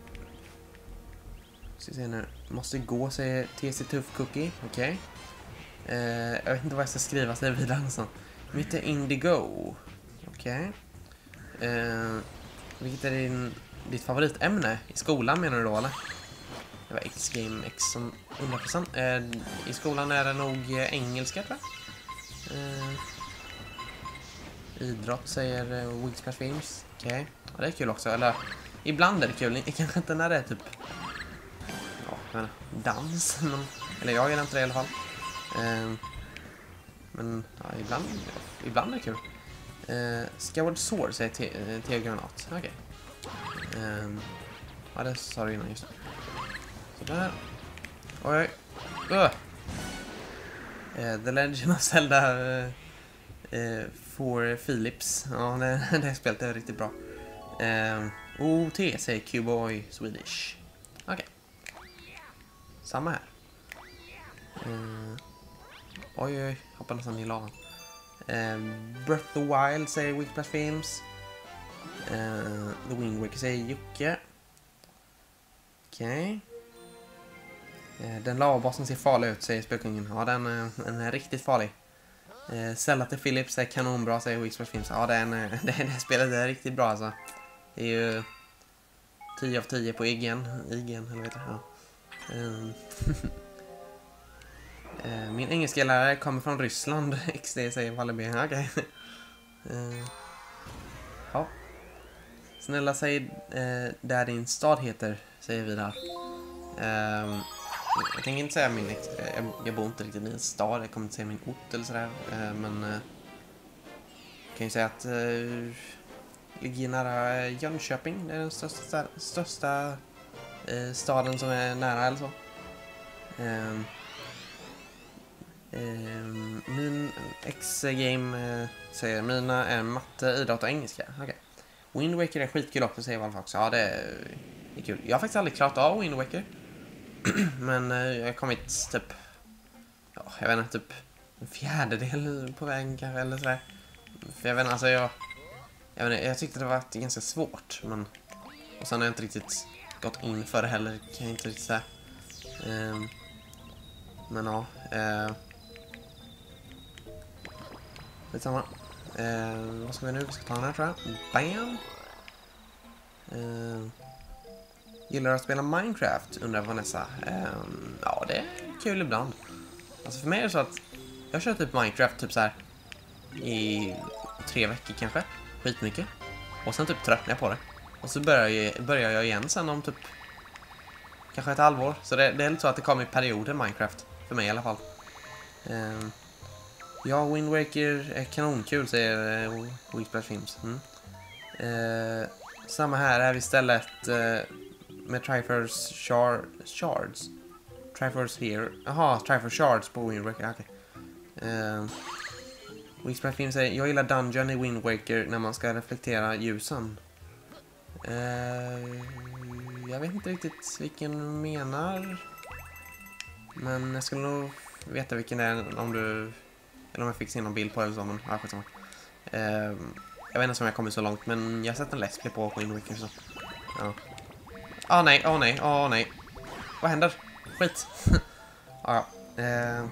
ska se nu. Måste gå, säger T C Tuff Cookie. Okej. Okay. Uh, jag vet inte vad jag ska skriva, säger vidare. Alltså. Mitt är Indigo. Okej. Okay. Uh, vilket är din, ditt favoritämne? I skolan menar du då, eller? Det var X-Game X som hundra procent. Eh, I skolan är det nog eh, engelska, tror jag. Eh, idrott, säger eh, Weeksplash Films. Okej. Okay. Ja, det är kul också. Eller, ibland är det kul. Kanske inte när det är typ... Ja, jag menar, dans. Men, eller jag gillar inte det i alla fall. Eh, men ja, ibland, ja, ibland är det kul. Eh, Skyward Sword, säger Theo Granat. Okej. Okay. Eh, ja, det sa du innan just. Där. Oj. Uh. Uh, The Legend of Zelda uh, uh, for Philips. Ja, det, det här spelet är riktigt bra. Uh, O T, säger Q-Boy Swedish. Okej. Okay. Samma här. Uh, oj, oj. Hoppar nästan i lavan. Uh, Breath of the Wild, säger Weeksplash Films. Uh, The Wind Waker, säger Jocke. Okej. Okay. Den lavabasen ser farlig ut, säger Spökungen. Ja, den, den är riktigt farlig. Eh, Zelda till Philips är kanonbra, säger Weeksplash Films. Ja, den, det, det spelet är riktigt bra, alltså. Det är ju tio av tio på I G N. I G N, eller vet jag. Ja. Um. Min engelska lärare kommer från Ryssland. X D säger Walleby. Okej. Okay. Uh. Ja. Snälla säg uh, där din stad heter, säger vi där. Um. Jag tänker inte säga min... Jag, jag bor inte riktigt i en stad. Jag kommer inte säga min ort eller sådär. Uh, men... Uh, jag kan ju säga att... Uh, ligger nära Jönköping. Det är den största, största uh, staden som är nära eller så. Um, um, min X-game uh, säger mina är matte, idrott och engelska. Okay. Wind Waker är skitkul också, säger Valf också. Ja, det är, det är kul. Jag har faktiskt aldrig klarat av Wind Waker. Men uh, jag har kommit typ... Ja, jag vet inte, typ en fjärdedel på vägen kanske, eller sådär. För jag vet inte, alltså jag... Jag, vet inte, jag tyckte det var ganska svårt, men... Och sen har jag inte riktigt gått in för det heller, kan jag inte riktigt säga. Um, men ja... Uh, Skitsamma. Uh, vad ska vi nu? Vi ska ta den här, tror jag. Bam! Uh, gillar du att spela Minecraft? Undrar Vanessa. Uh, ja, det är kul ibland. Alltså för mig är det så att jag kör typ Minecraft typ så här i tre veckor kanske. Skitmycket. Och sen typ tröttnar jag på det. Och så börjar jag, börjar jag igen sen om typ kanske ett halvår. Så det, det är lite så att det kommer i perioder Minecraft. För mig i alla fall. Uh, ja, Wind Waker är kanonkul, säger uh, Weeksplash Films. Mm. Uh, samma här är vi istället uh, med Triforce shard, Shards. Triforce here. Jaha, Triforce Shards på Wind Waker. Okej. Okay. Uh, Weeksplash Films säger jag gillar Dungeon i Wind Waker när man ska reflektera ljusen. Uh, jag vet inte riktigt vilken menar. Men jag skulle nog veta vilken det är om du... Eller om jag fick se någon bild på det eller så, men ja, skitsamma. Uh, jag vet inte om jag kommit så långt, men jag har sett en Let's Play på Wind Waker så... Ja. Åh oh, nej, åh oh, nej, åh oh, nej. Vad händer? Skit. Ja, ja. Uh,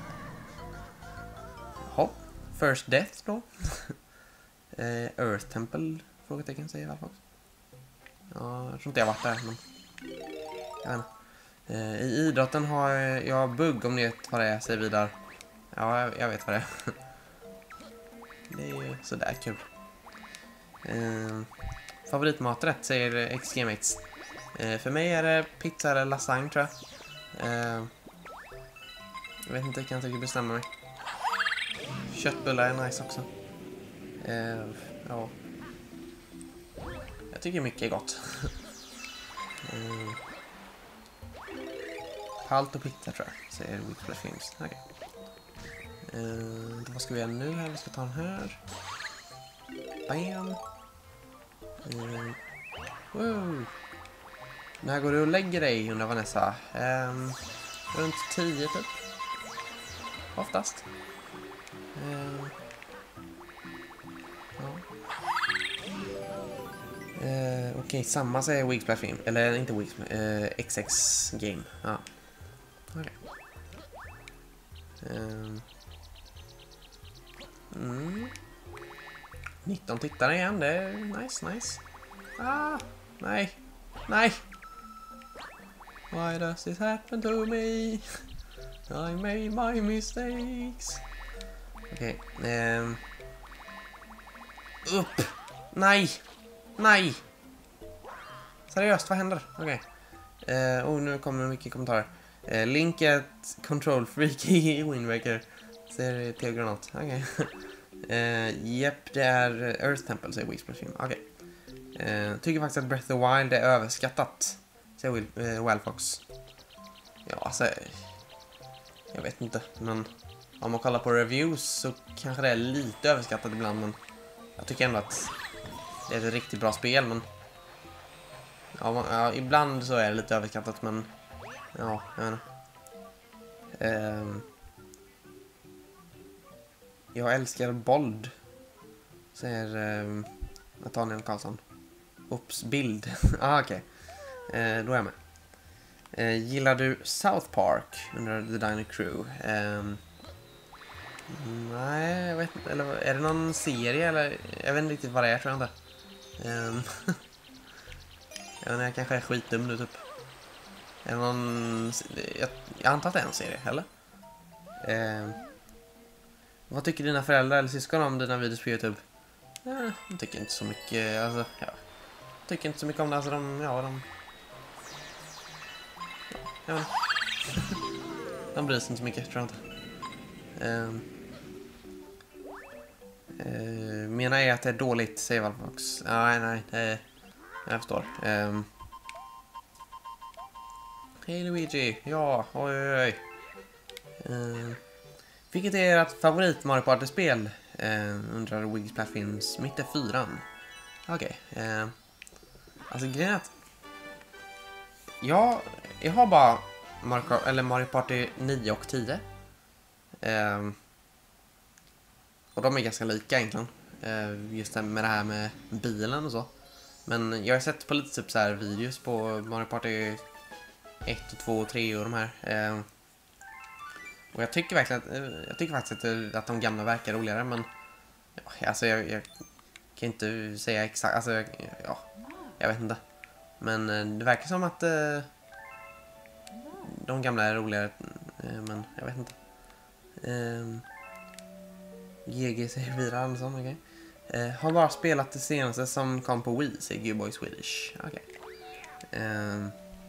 hopp. First Death då. uh, Earth Temple, frågetecken, säger jag i alla fall. Ja, jag tror inte jag har varit där, men... Jag vet inte. Uh, I idrotten har jag bugg, om ni vet vad det är, säger vi där. Ja, jag, jag vet vad det är. Det är ju sådär kul. Uh, favoritmaträtt, säger X G Mates. Uh, för mig är det pizza eller lasagne, tror jag. Uh, jag vet inte, jag kan inte bestämma mig. Köttbullar är nice också. Uh, ja. Jag tycker mycket är gott. uh, Palt och pizza, tror jag, säger Weeksplash Films. Okej. Okay. Uh, vad ska vi göra nu här? Vi ska ta den här. Bam. Uh, wow. När går du och lägger dig, undrar Vanessa? Um, runt tio typ. Oftast. Uh, ja. uh, Okej, okay, samma säger Weeksplash Film. Eller inte Weeksplash. Uh, X X Game. Ja. Okej. Okay. Um. Mm. nitton tittare igen, det är nice, nice. Ah, nej, nej. Why does this happen to me? I made my mistakes. Okej, okay. um. Upp, nej, nej. Seriöst, vad händer? Okej. Okay. Uh, oh, nu kommer mycket kommentarer. Uh, Link är ett control freak i Wind Waker. Ser till granat. Okej. Okay. Uh, Jepp, det är Earth Temple, säger Weeksplash Film. Okej. Okay. Uh, tycker faktiskt att Breath of the Wild är överskattat, säger Will, uh, Wildfox. Ja, alltså... Jag vet inte, men... Om man kollar på reviews så kanske det är lite överskattat ibland, men... Jag tycker ändå att... Det är ett riktigt bra spel, men... Ja, man, ja ibland så är det lite överskattat, men... Ja, jag vet inte. Uh, Jag älskar bold, säger eh, Nathaniel Karlsson. Oops, bild. ah, okej. Okay. Eh, då är jag med. Eh, gillar du South Park under The Dino Crew? Eh, nej, jag vet inte. Eller är det någon serie? Eller, jag vet inte riktigt vad det är, tror jag inte. Eh, Jag, jag kanske är skitdum nu typ. Är någon... jag, jag antar att det är en serie, eller? Eh, vad tycker dina föräldrar eller syskon om dina videos på YouTube? Eh, de tycker inte så mycket, alltså, ja. De tycker inte så mycket om det, alltså de, ja, de... Ja, de bryr sig inte så mycket, tror jag inte. Eh, eh, menar jag att det är dåligt, säger Valfox. Nej, nej, det, jag förstår. Eh, Hej Luigi, ja, oj oj oj. Uh, vilket är ert favorit Mario Party-spel? Uh, undrar Wiggs Platfilms. Mitt är fyran. Okej. Okay. Uh, alltså grejen är att... Ja, jag har bara Mario, eller Mario Party nio och tio. Uh, och de är ganska lika egentligen. Uh, just det med det här med bilen och så. Men jag har sett på lite typ så här videos på Mario Party ett och två och tre och de här. Uh, Och jag tycker verkligen att, jag tycker faktiskt att, att de gamla verkar roligare, men ja, alltså jag, jag kan inte säga exakt, alltså jag, ja, jag vet inte. Men det verkar som att eh, de gamla är roligare, eh, men jag vet inte. Eh, G G säger Vira Andersson, okej. Okay. Eh, har bara spelat det senaste som kom på Wii, säger G-Boy Swedish. Okej. Okay. Eh,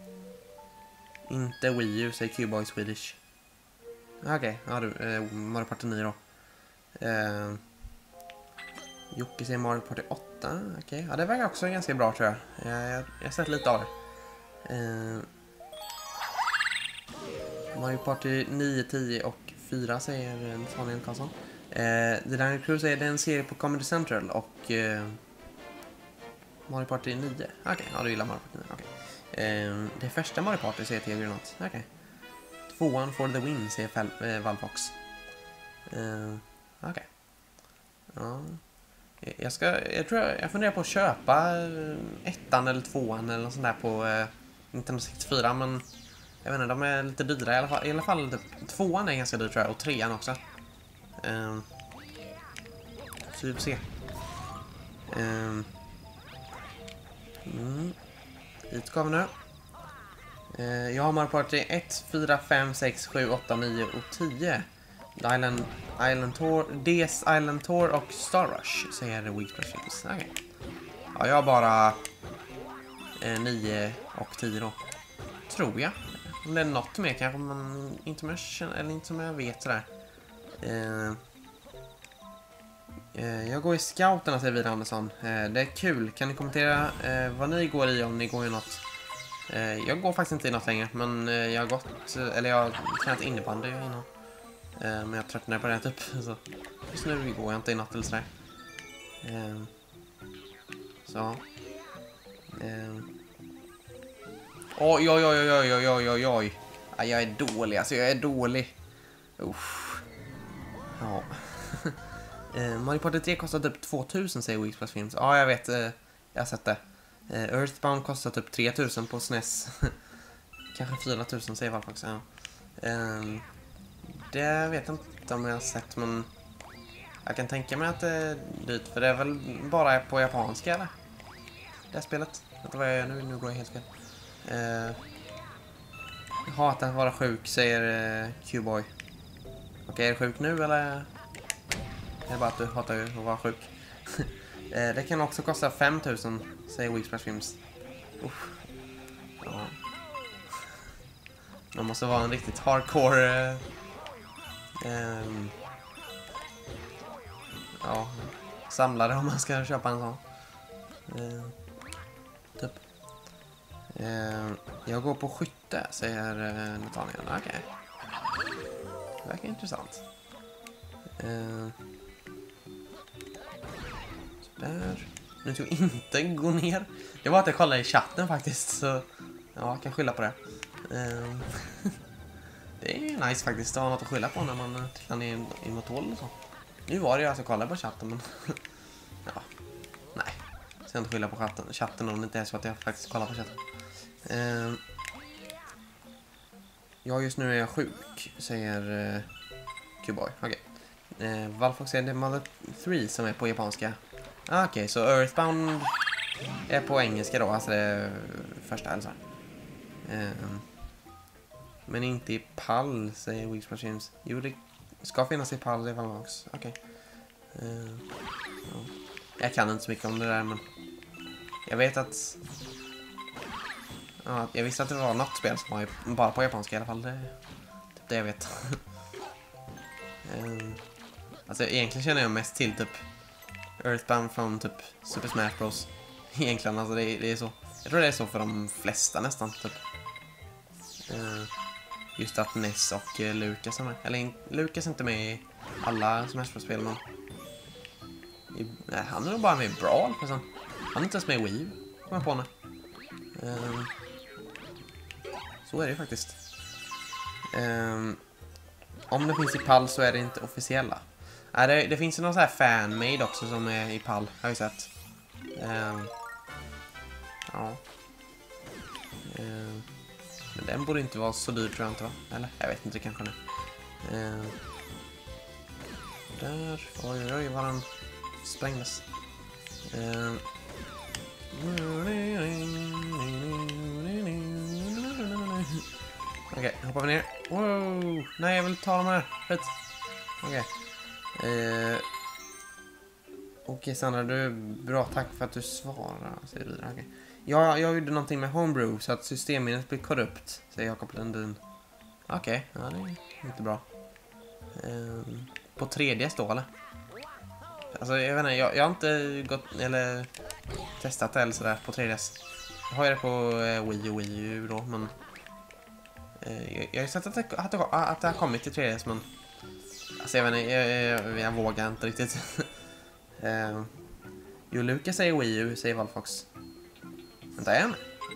inte Wii U, säger Q-Boy Swedish. Okej, okay, ja du, eh, Mario Party nio då. Eh, Jocke säger Mario Party åtta, okej. Okay. Ja, det verkar också ganska bra tror jag. Jag, jag, jag har sett lite av det. Eh, Mario Party nio, tio och fyra säger Daniel Karlsson. Eh, The Daniel Crew säger det är en serie på Comedy Central och eh, Mario Party nio. Okej, okay, ja du gillar Mario Party nio, okej. Okay. Eh, det första Mario Party säger T G något, okej. Okay. Tvåan for the win, säger Fel, äh, Valfox. Uh, Okej. Okay. Ja. Jag ska, jag tror jag, jag funderar på att köpa ettan eller tvåan eller något sånt där på uh, Nintendo sextiofyra, men jag vet inte, de är lite dyra i alla fall. I alla fall typ, tvåan är ganska dyr tror jag, och trean också. Uh, så vi får se. Uh, mm. Hit ska vi nu. Jag har Mario Party ett, fyra, fem, sex, sju, åtta, nio och tio. Island, Island Tour, D S Island Tour och Star Rush, säger Wiggs Platfilms. Okej. Okay. Ja, jag har bara eh, nio och tio då. Tror jag. Om det är något mer kanske man inte mer känner, eller inte som jag vet sådär. Eh, eh, jag går i scouterna, säger Vidar Andersson. Eh, det är kul. Kan ni kommentera eh, vad ni går i om ni går i något? Jag går faktiskt inte i något längre, men jag har gått, eller jag har tränat innebandy innan. Men jag tröttnar på det typ, så just nu går jag inte i något eller sådär. Så. Oj, oj, oj, oj, oj, oj, oj, oj. Jag är dålig, alltså jag är dålig. Uff. Ja. Mario Party tre kostar typ tvåtusen, säger Wiggs Platfilms. Ja, jag vet, jag har sett det. Uh, Earthbound kostar typ tre tusen på S N E S. Kanske fyra tusen, säger Valfox. Ja. Uh, det vet jag inte om jag har sett, men jag kan tänka mig att det är dyrt, för det är väl bara på japanska, eller? Det här spelet. Vänta, vad jag gör nu? Nu går jag helt fel. Uh, jag hatar att vara sjuk, säger uh, Q-Boy. Okej, okay, är du sjuk nu, eller? Är det bara att du hatar att vara sjuk? Det kan också kosta fem tusen, säger Wiggs Platfilms. Uff. Ja. Man måste vara en riktigt hardcore eh, eh, ja, samlare om man ska köpa en sån. Eh, typ. Eh, jag går på skytte, säger eh, Nathaniel. Okej. Okay. Det verkar intressant. Eh, Där. Nu tog jag inte gå ner. Det var att jag kollade i chatten faktiskt. Så ja, jag kan skylla på det. Um, det är ju nice faktiskt att ha något att skylla på när man trillar ner i något hål och så. Nu var det ju alltså att kolla på chatten, men ja, nej. Jag ska inte skylla på chatten, chatten om det inte är så att jag faktiskt kollar på chatten. Um, ja, just nu är jag sjuk, säger uh, Q-Boy. Okej. Okay. Uh, Valfox säger det Mother tre som är på japanska. Ah, okej, okay, så Earthbound är på engelska då, alltså det är första hälsan. Um, men inte i pall, säger Wixpert James. Jo, det ska finnas i pall i Valmax. Okej. Okay. Uh, ja. Jag kan inte så mycket om det där, men jag vet att ja, jag visste att det var något spel som var bara på japanska i alla fall. Det är typ det jag vet. um, alltså egentligen känner jag mest till typ Earthbound från typ Super Smash Bros. Egentligen, alltså det är, det är så. Jag tror det är så för de flesta nästan typ. Uh, just att Ness och uh, Lucas är med. Eller in, Lucas är inte med i alla Smash Bros-spel, men i, nej, han är nog bara med i Brawl. Alltså. Han är inte ens med i Wii U, kommer jag på nu. Uh, så är det ju faktiskt. Uh, om det finns i pall så är det inte officiella. Uh, det, det finns ju någon sån här fan-made också som är i pall, har jag sett. Uh, ja. Uh, Men den borde inte vara så dyr, tror jag inte, va? Eller? Jag vet inte, kanske nu. Eh, där. Oj, oj, oj, vad den sprängdes. Eh, Okej, okay, hoppar vi ner. Wow! Nej, jag vill ta dem här. Skit. Okej. Okay. Eh, Okej, okay, Sandra, du är bra. Tack för att du svarar. Säger du. Okay. Ja, jag gjorde någonting med Homebrew så att systemminnet blir korrupt, säger Jakob Lundin. Okej, okay, ja, det är inte bra. Um, på tre D S då, eller? Alltså, jag vet inte, jag, jag har inte gått, eller testat det eller sådär på tre D S. Jag har ju det på eh, Wii och Wii U då, men eh, jag, jag har sett att det, att, det, att det har kommit till tre D S, men alltså, jag vet inte, jag, jag, jag vågar inte riktigt. uh, jo, Lucas säger Wii U, säger Valfox. Vänta igen.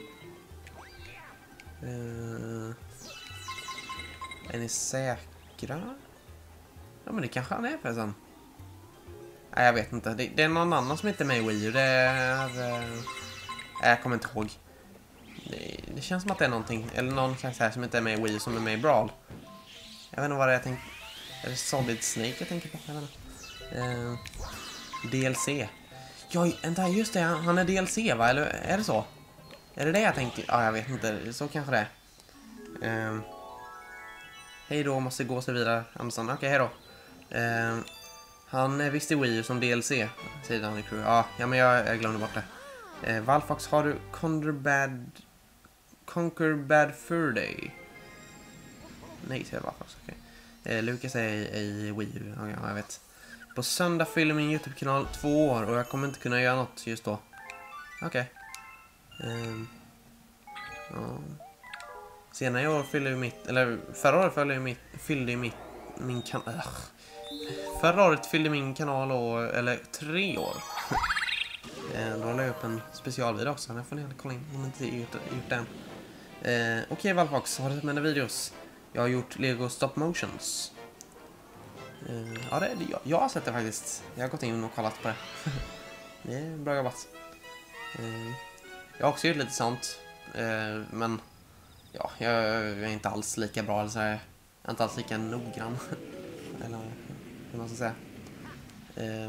Uh, är ni säkra? Ja, men det kanske han är förresten. Nej, jag vet inte. Det, det är någon annan som inte är med i Wii U. Det är... Uh, jag kommer inte ihåg. Det, det känns som att det är någonting. Eller någon karaktär som inte är med i Wii U som är med i Brawl. Jag vet inte vad det är jag tänker. Är det Solid Snake jag tänker på? Jag vet inte. Uh, D L C. Ja, vänta, just det. Han är D L C, va? Eller är det så? Är det det jag tänker? Ja, jag vet inte. Så kanske det är. Uh, hej då, måste gå så vidare. Andersson, okej, okay, hej då. Uh, han är visst i Wii U som D L C, säger han i crew. Ja, ja, men jag, jag glömde bort det. Uh, Valfox, har du Conquer Bad... Conquer Bad Fur Day? Nej, säger Valfox, okej. Okay. Uh, Lucas är i, i Wii U, ja, jag vet. På söndag fyller min YouTube-kanal två år och jag kommer inte kunna göra något just då. Okej. Okay. Um, ja. Senare i år fyllde ju mitt... Eller förra året fyllde ju mitt... Fyllde ju mitt... Min kanal... Uh. Förra året fyllde min kanal år... Eller tre år. uh, då la jag upp en specialvideo också. Jag får ni kolla in om ni inte gjort, gjort den. Uh, Okej, okay, Valfox. Har du sett mina videos? Jag har gjort Lego Stop Motions. Uh, ja, det är det. Jag, jag har sett det faktiskt. Jag har gått in och kollat på det. Det är bra jobbat. Uh, jag har också gjort lite sånt. Uh, men ja, jag, jag är inte alls lika bra. Alltså, jag är inte alls lika noggrann. Eller hur man ska säga. Uh,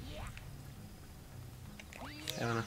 jag vet inte.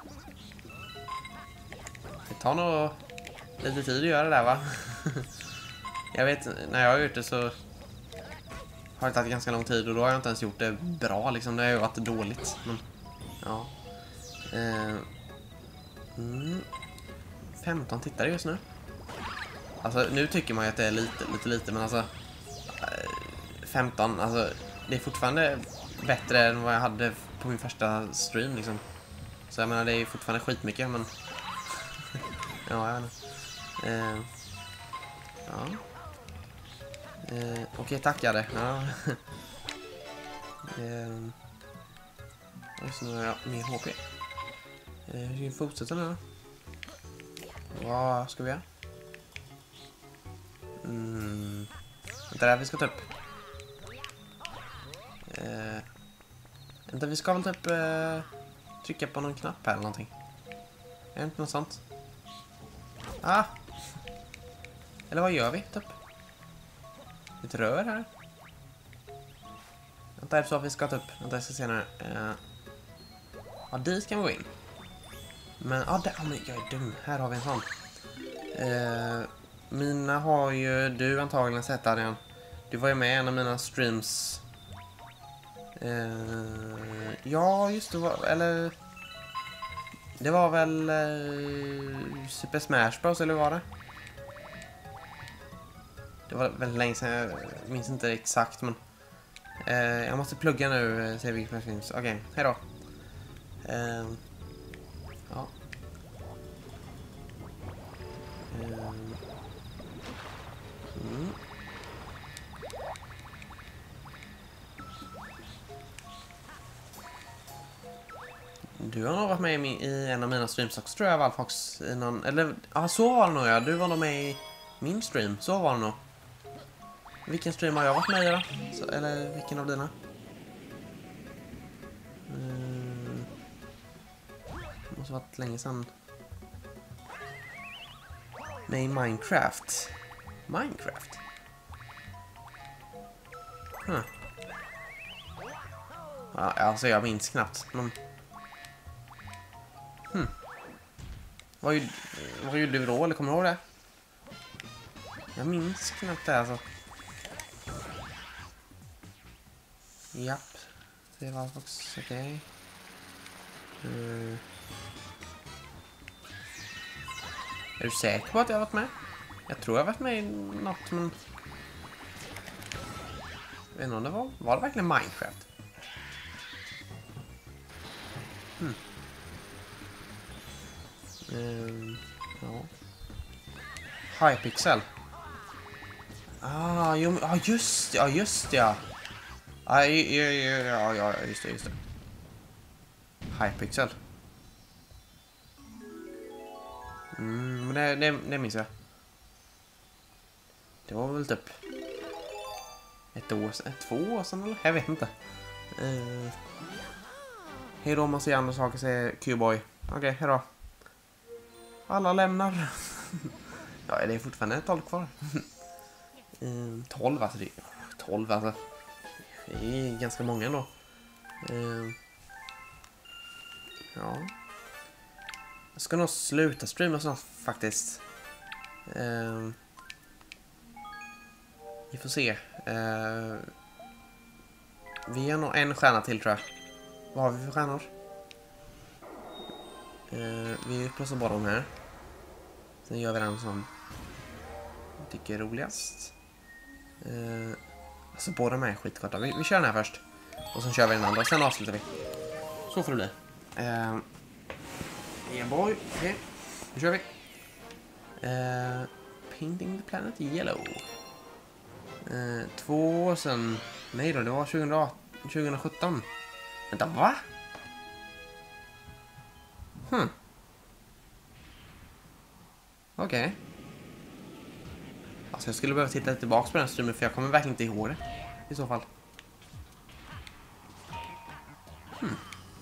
Det tar nog lite tid att göra det där, va? Jag vet, när jag har gjort det så har det tagit ganska lång tid och då har jag inte ens gjort det bra liksom. Det har ju varit dåligt, men ja. Eh, mm, femton tittare just nu. Alltså nu tycker man ju att det är lite, lite, lite, men alltså femton, alltså det är fortfarande bättre än vad jag hade på min första stream liksom. Så jag menar, det är fortfarande skitmycket, men ja, jag vet inte. Eh, ja. Eh, Okej, okay, tackade. Ja. eh, och så har jag mer H P. Eh, hur ska vi fortsätta nu då? Vad ska vi göra? Mm. Vänta, där vi ska ta upp. Eh, vänta, vi ska väl typ eh, trycka på någon knapp här eller någonting. Är det inte något sånt? Ah! Eller vad gör vi typ? Ett rör här. Vänta, är det så att vi ska ta upp? Vänta, jag ska se nu. Uh, ja, dit kan vi gå in. Men, ja, där, oh, men jag är dum. Här har vi en sån. Eh, mina har ju du antagligen sett, Adrian. Du var ju med i en av mina streams. Eh, ja, just det. Var, eller... Det var väl eh, Super Smash Bros, eller var det? Det var väldigt länge sedan, jag minns inte exakt, men... Eh, jag måste plugga nu, eh, se vilket finns. Okej, okay, hej då. Eh, ja. Eh, mm. Du har nog varit med i, min, i en av mina streams också, tror jag, Valfox. I någon, eller, ja, så var det nog, ja. Du var nog med i min stream, så var det nog. Vilken stream har jag varit med i då? Så, eller vilken av dina? Mm. Det måste ha varit länge sedan. Med i Minecraft. Minecraft? Huh. Ja, alltså jag minns knappt. Men... Hmm. Vad gjorde, vad gjorde du då? Eller kommer du ihåg det? Jag minns knappt det alltså. Japp. Det var också okej. Okay. Uh. Är du säker på att jag har varit med? Jag tror jag har varit med i något, men... Jag vet inte om det var... Var det verkligen Minecraft? Hmm. Uh, ja. Hypixel. Ah, jo, ah, just det, ja, just det, ja. Ah, ja, ja, ja, ja, just det, just det. Hypixel. Mm, men det, det, det minns jag. Det var väl typ ett år sedan, två år sedan eller? Jag vet inte. Uh, hej då, man ser andra saker, säger Q-boy. Okej, okay, hej då. Alla lämnar. Ja, det är fortfarande tolv kvar. uh, tolv, alltså. Det är, tolv, alltså. Det är ganska många ändå. Uh, ja. Jag ska nog sluta streama snart faktiskt. Uh, vi får se. Uh, vi har nog en stjärna till, tror jag. Vad har vi för stjärnor? Uh, vi plussar bara de här. Sen gör vi den som jag tycker är roligast. Uh, alltså båda de här är skitkorta. Vi, vi kör den här först. Och sen kör vi den andra och sen avslutar vi. Så får det bli. Uh, yeah boy. Okej. Okay. Nu kör vi. Uh, painting the planet yellow. Uh, två år sedan. Nej då, det var tjugo sjutton. Vänta, va? Hmm. Okej. Okay. Alltså jag skulle behöva titta tillbaka på den streamen, för jag kommer verkligen inte ihåg det. I så fall. Hmm.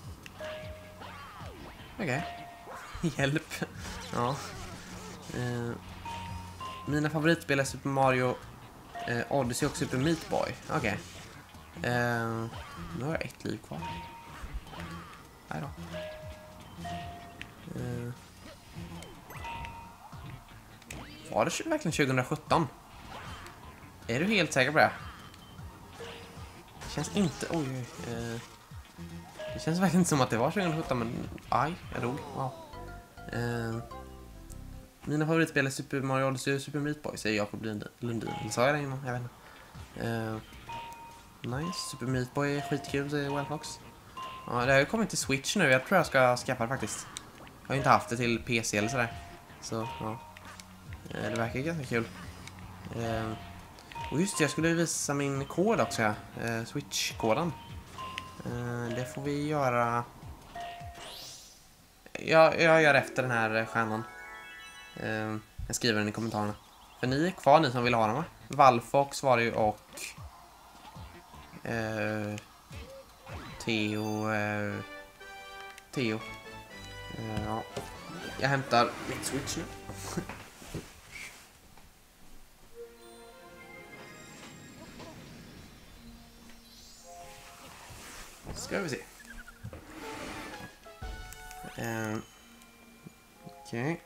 Okej. Okay. Hjälp. Ja. Uh, mina favoritspel är Super Mario, uh, Odyssey och Super Meat Boy. Okej. Okay. Uh, nu har jag ett liv kvar. Här då. Uh, var det verkligen tjugo sjutton? Är du helt säker på det? Det känns inte... Oj, oj. Uh, det känns verkligen inte som att det var tjugo sjutton, men... Aj, jag dog. Wow. Uh, mina favoritspel är Super Mario Odyssey och Super Meat Boy, säger Jakob Lundin. Eller sa jag det innan? Jag vet inte. Uh, nice. Super Meat Boy är skitkul, säger Wildfox. Ja, det har ju kommit till Switch nu. Jag tror jag ska skaffa det faktiskt. Jag har inte haft det till P C eller sådär. Så, ja. Det verkar ganska kul. Och just det, jag skulle visa min kod också, ja. Switch-koden. Det får vi göra... Jag, jag gör efter den här stjärnan. Jag skriver den i kommentarerna. För ni är kvar, ni som vill ha den, va? Valfox var det ju, och... Eh, Theo... Eh, Theo. Eh, ja. Jag hämtar mitt Switch nu. Ska vi se. Eh, Okej.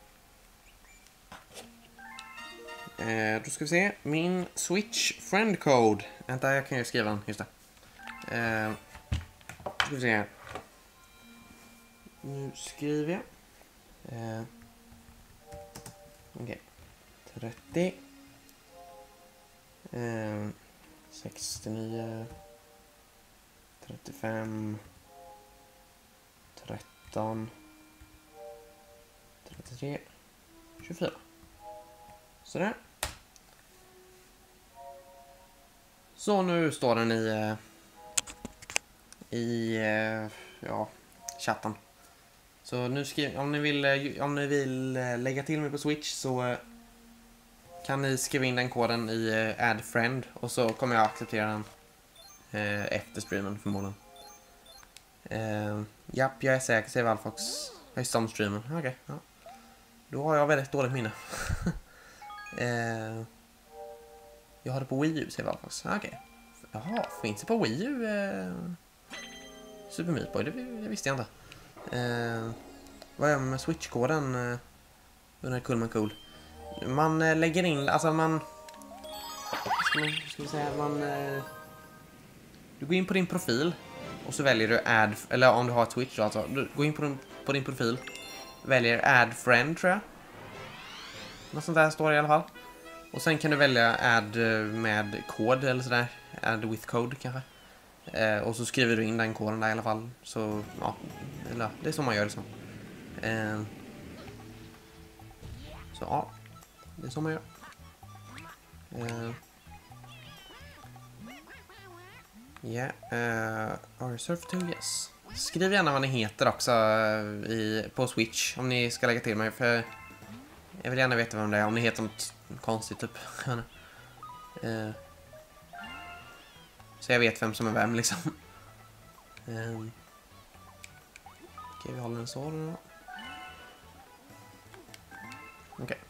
Okay. Eh, då ska vi se. Min Switch friend code. Vänta, jag kan ju skriva den. Just det. Eh, ska vi se. Nu skriver jag. Eh, Okej. Okay. trettio. Eh, sextionio. trettiofem. tretton. trettiotre. tjugofyra. Sådär. Så nu står den i i ja, chatten. Så nu skriver, om ni vill om ni vill lägga till mig på Switch så kan ni skriva in den koden i add friend och så kommer jag acceptera den efter streamen förmodligen. Uh, japp, jag är säker, säger Valfox. Just om streamen. Okej, okay, ja. Då har jag väldigt dåligt minne. uh, jag har det på Wii U, säger Valfox. Okej. Okay. Jaha, finns det på Wii U? Uh, Super Meat Boy, det, det visste jag inte. Uh, vad gör man med Switch-koden? Uh, den är cool, man cool. Man uh, lägger in, alltså man... Ska man, ska vi säga, man... Uh, du går in på din profil. Och så väljer du add, eller om du har Twitch då, alltså, du går in på din, på din profil, väljer add friend tror jag. Något sånt där står det i alla fall. Och sen kan du välja add med kod eller sådär, add with code kanske. Eh, och så skriver du in den koden där i alla fall. Så ja, eller, det är så man gör det så. Eh, så ja, det är så man gör. Eh, Ja, yeah, uh, are surf to yes. Skriv gärna vad ni heter också uh, i, på Switch om ni ska lägga till mig, för jag vill gärna veta vem det är, om ni heter något konstigt typ. uh, så jag vet vem som är vem liksom. uh, Okej, okay, vi håller den så då. Okej. Okay.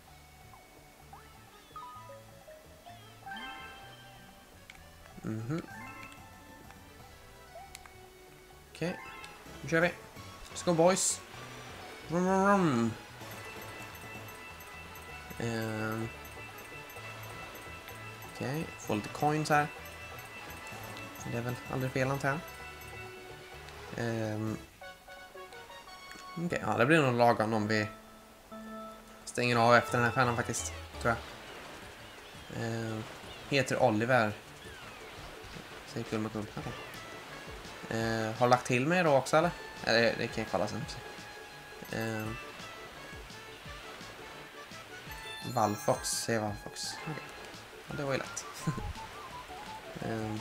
Mhm. Okej, okay. Nu kör vi. Let's go boys. Rum, rum, rum. Uh, Okej, okay. Får lite coins här. Det är väl aldrig fel antar jag. Uh, Okej, okay. Ja, det blir nog lagom om vi stänger av efter den här stjärnan faktiskt, tror jag. Uh, heter Oliver. Säger kul med kul. Okej. Okay. Uh, har lagt till mig då också eller? Eller det kan jag kolla sen. Uh, Valfox, säger Valfox. Okej. Okay. Ja, det var ju lätt. uh,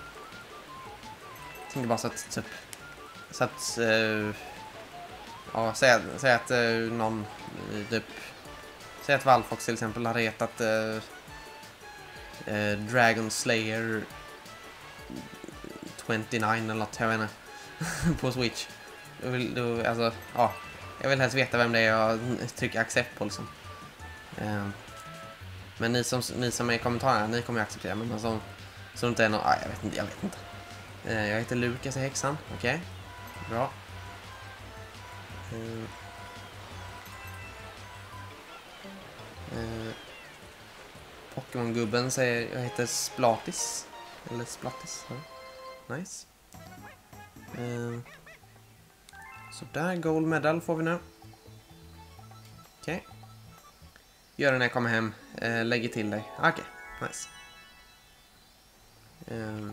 jag tänkte bara så att typ så att uh, ja, säg, säg att uh, någon uh, typ säg att Valfox till exempel har hetat uh, uh, Dragon Slayer tjugonio eller något, jag vet inte, på Switch. Då vill, då, alltså, ja, jag vill helst veta vem det är jag trycker accept på liksom. Um, men ni som, ni som är i kommentarerna, ni kommer ju acceptera, men som, som inte är någon, ah, jag vet inte, jag vet inte. Uh, jag heter Lukas i häxan, okej. Okay. Bra. Uh, uh, Pokémon-gubben säger, jag heter Splatis. Eller Splattis, ja. Nice. Uh, så där, gold medal får vi nu. Okej. Okay. Gör det när jag kommer hem. Uh, lägger till dig. Okej, okay. Nice. Uh,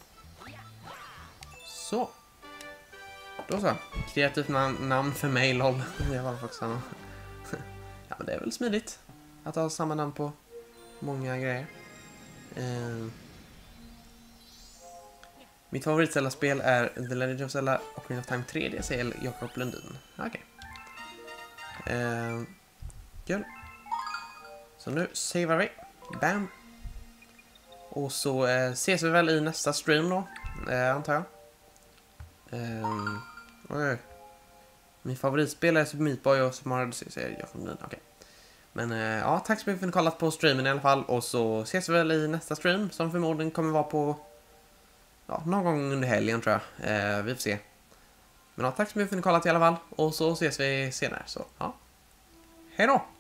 så. Då så. Kreativt nam- namn för mig, lol. Det var faktiskt samma. Ja, men det är väl smidigt att ha samma namn på många grejer. Uh, Mitt favorit Zelda-spel är The Legend of Zelda Ocarina of Time tre D, säger Jakob Lundin. Okej. Okay. Uh, kul. Så nu savear vi. Bam. Och så uh, ses vi väl i nästa stream då, uh, antar jag. Uh, okay. Min favoritspel är Super Meat Boy och Super Mario Odyssey, säger Jakob Lundin. Okej. Okay. Men uh, ja, tack så mycket för att ni kollat på streamen i alla fall. Och så ses vi väl i nästa stream, som förmodligen kommer vara på ja, någon gång under helgen tror jag. Eh, vi får se. Men ja, tack så mycket för att ni kollat i alla fall. Och så ses vi senare. Så ja, Hej då!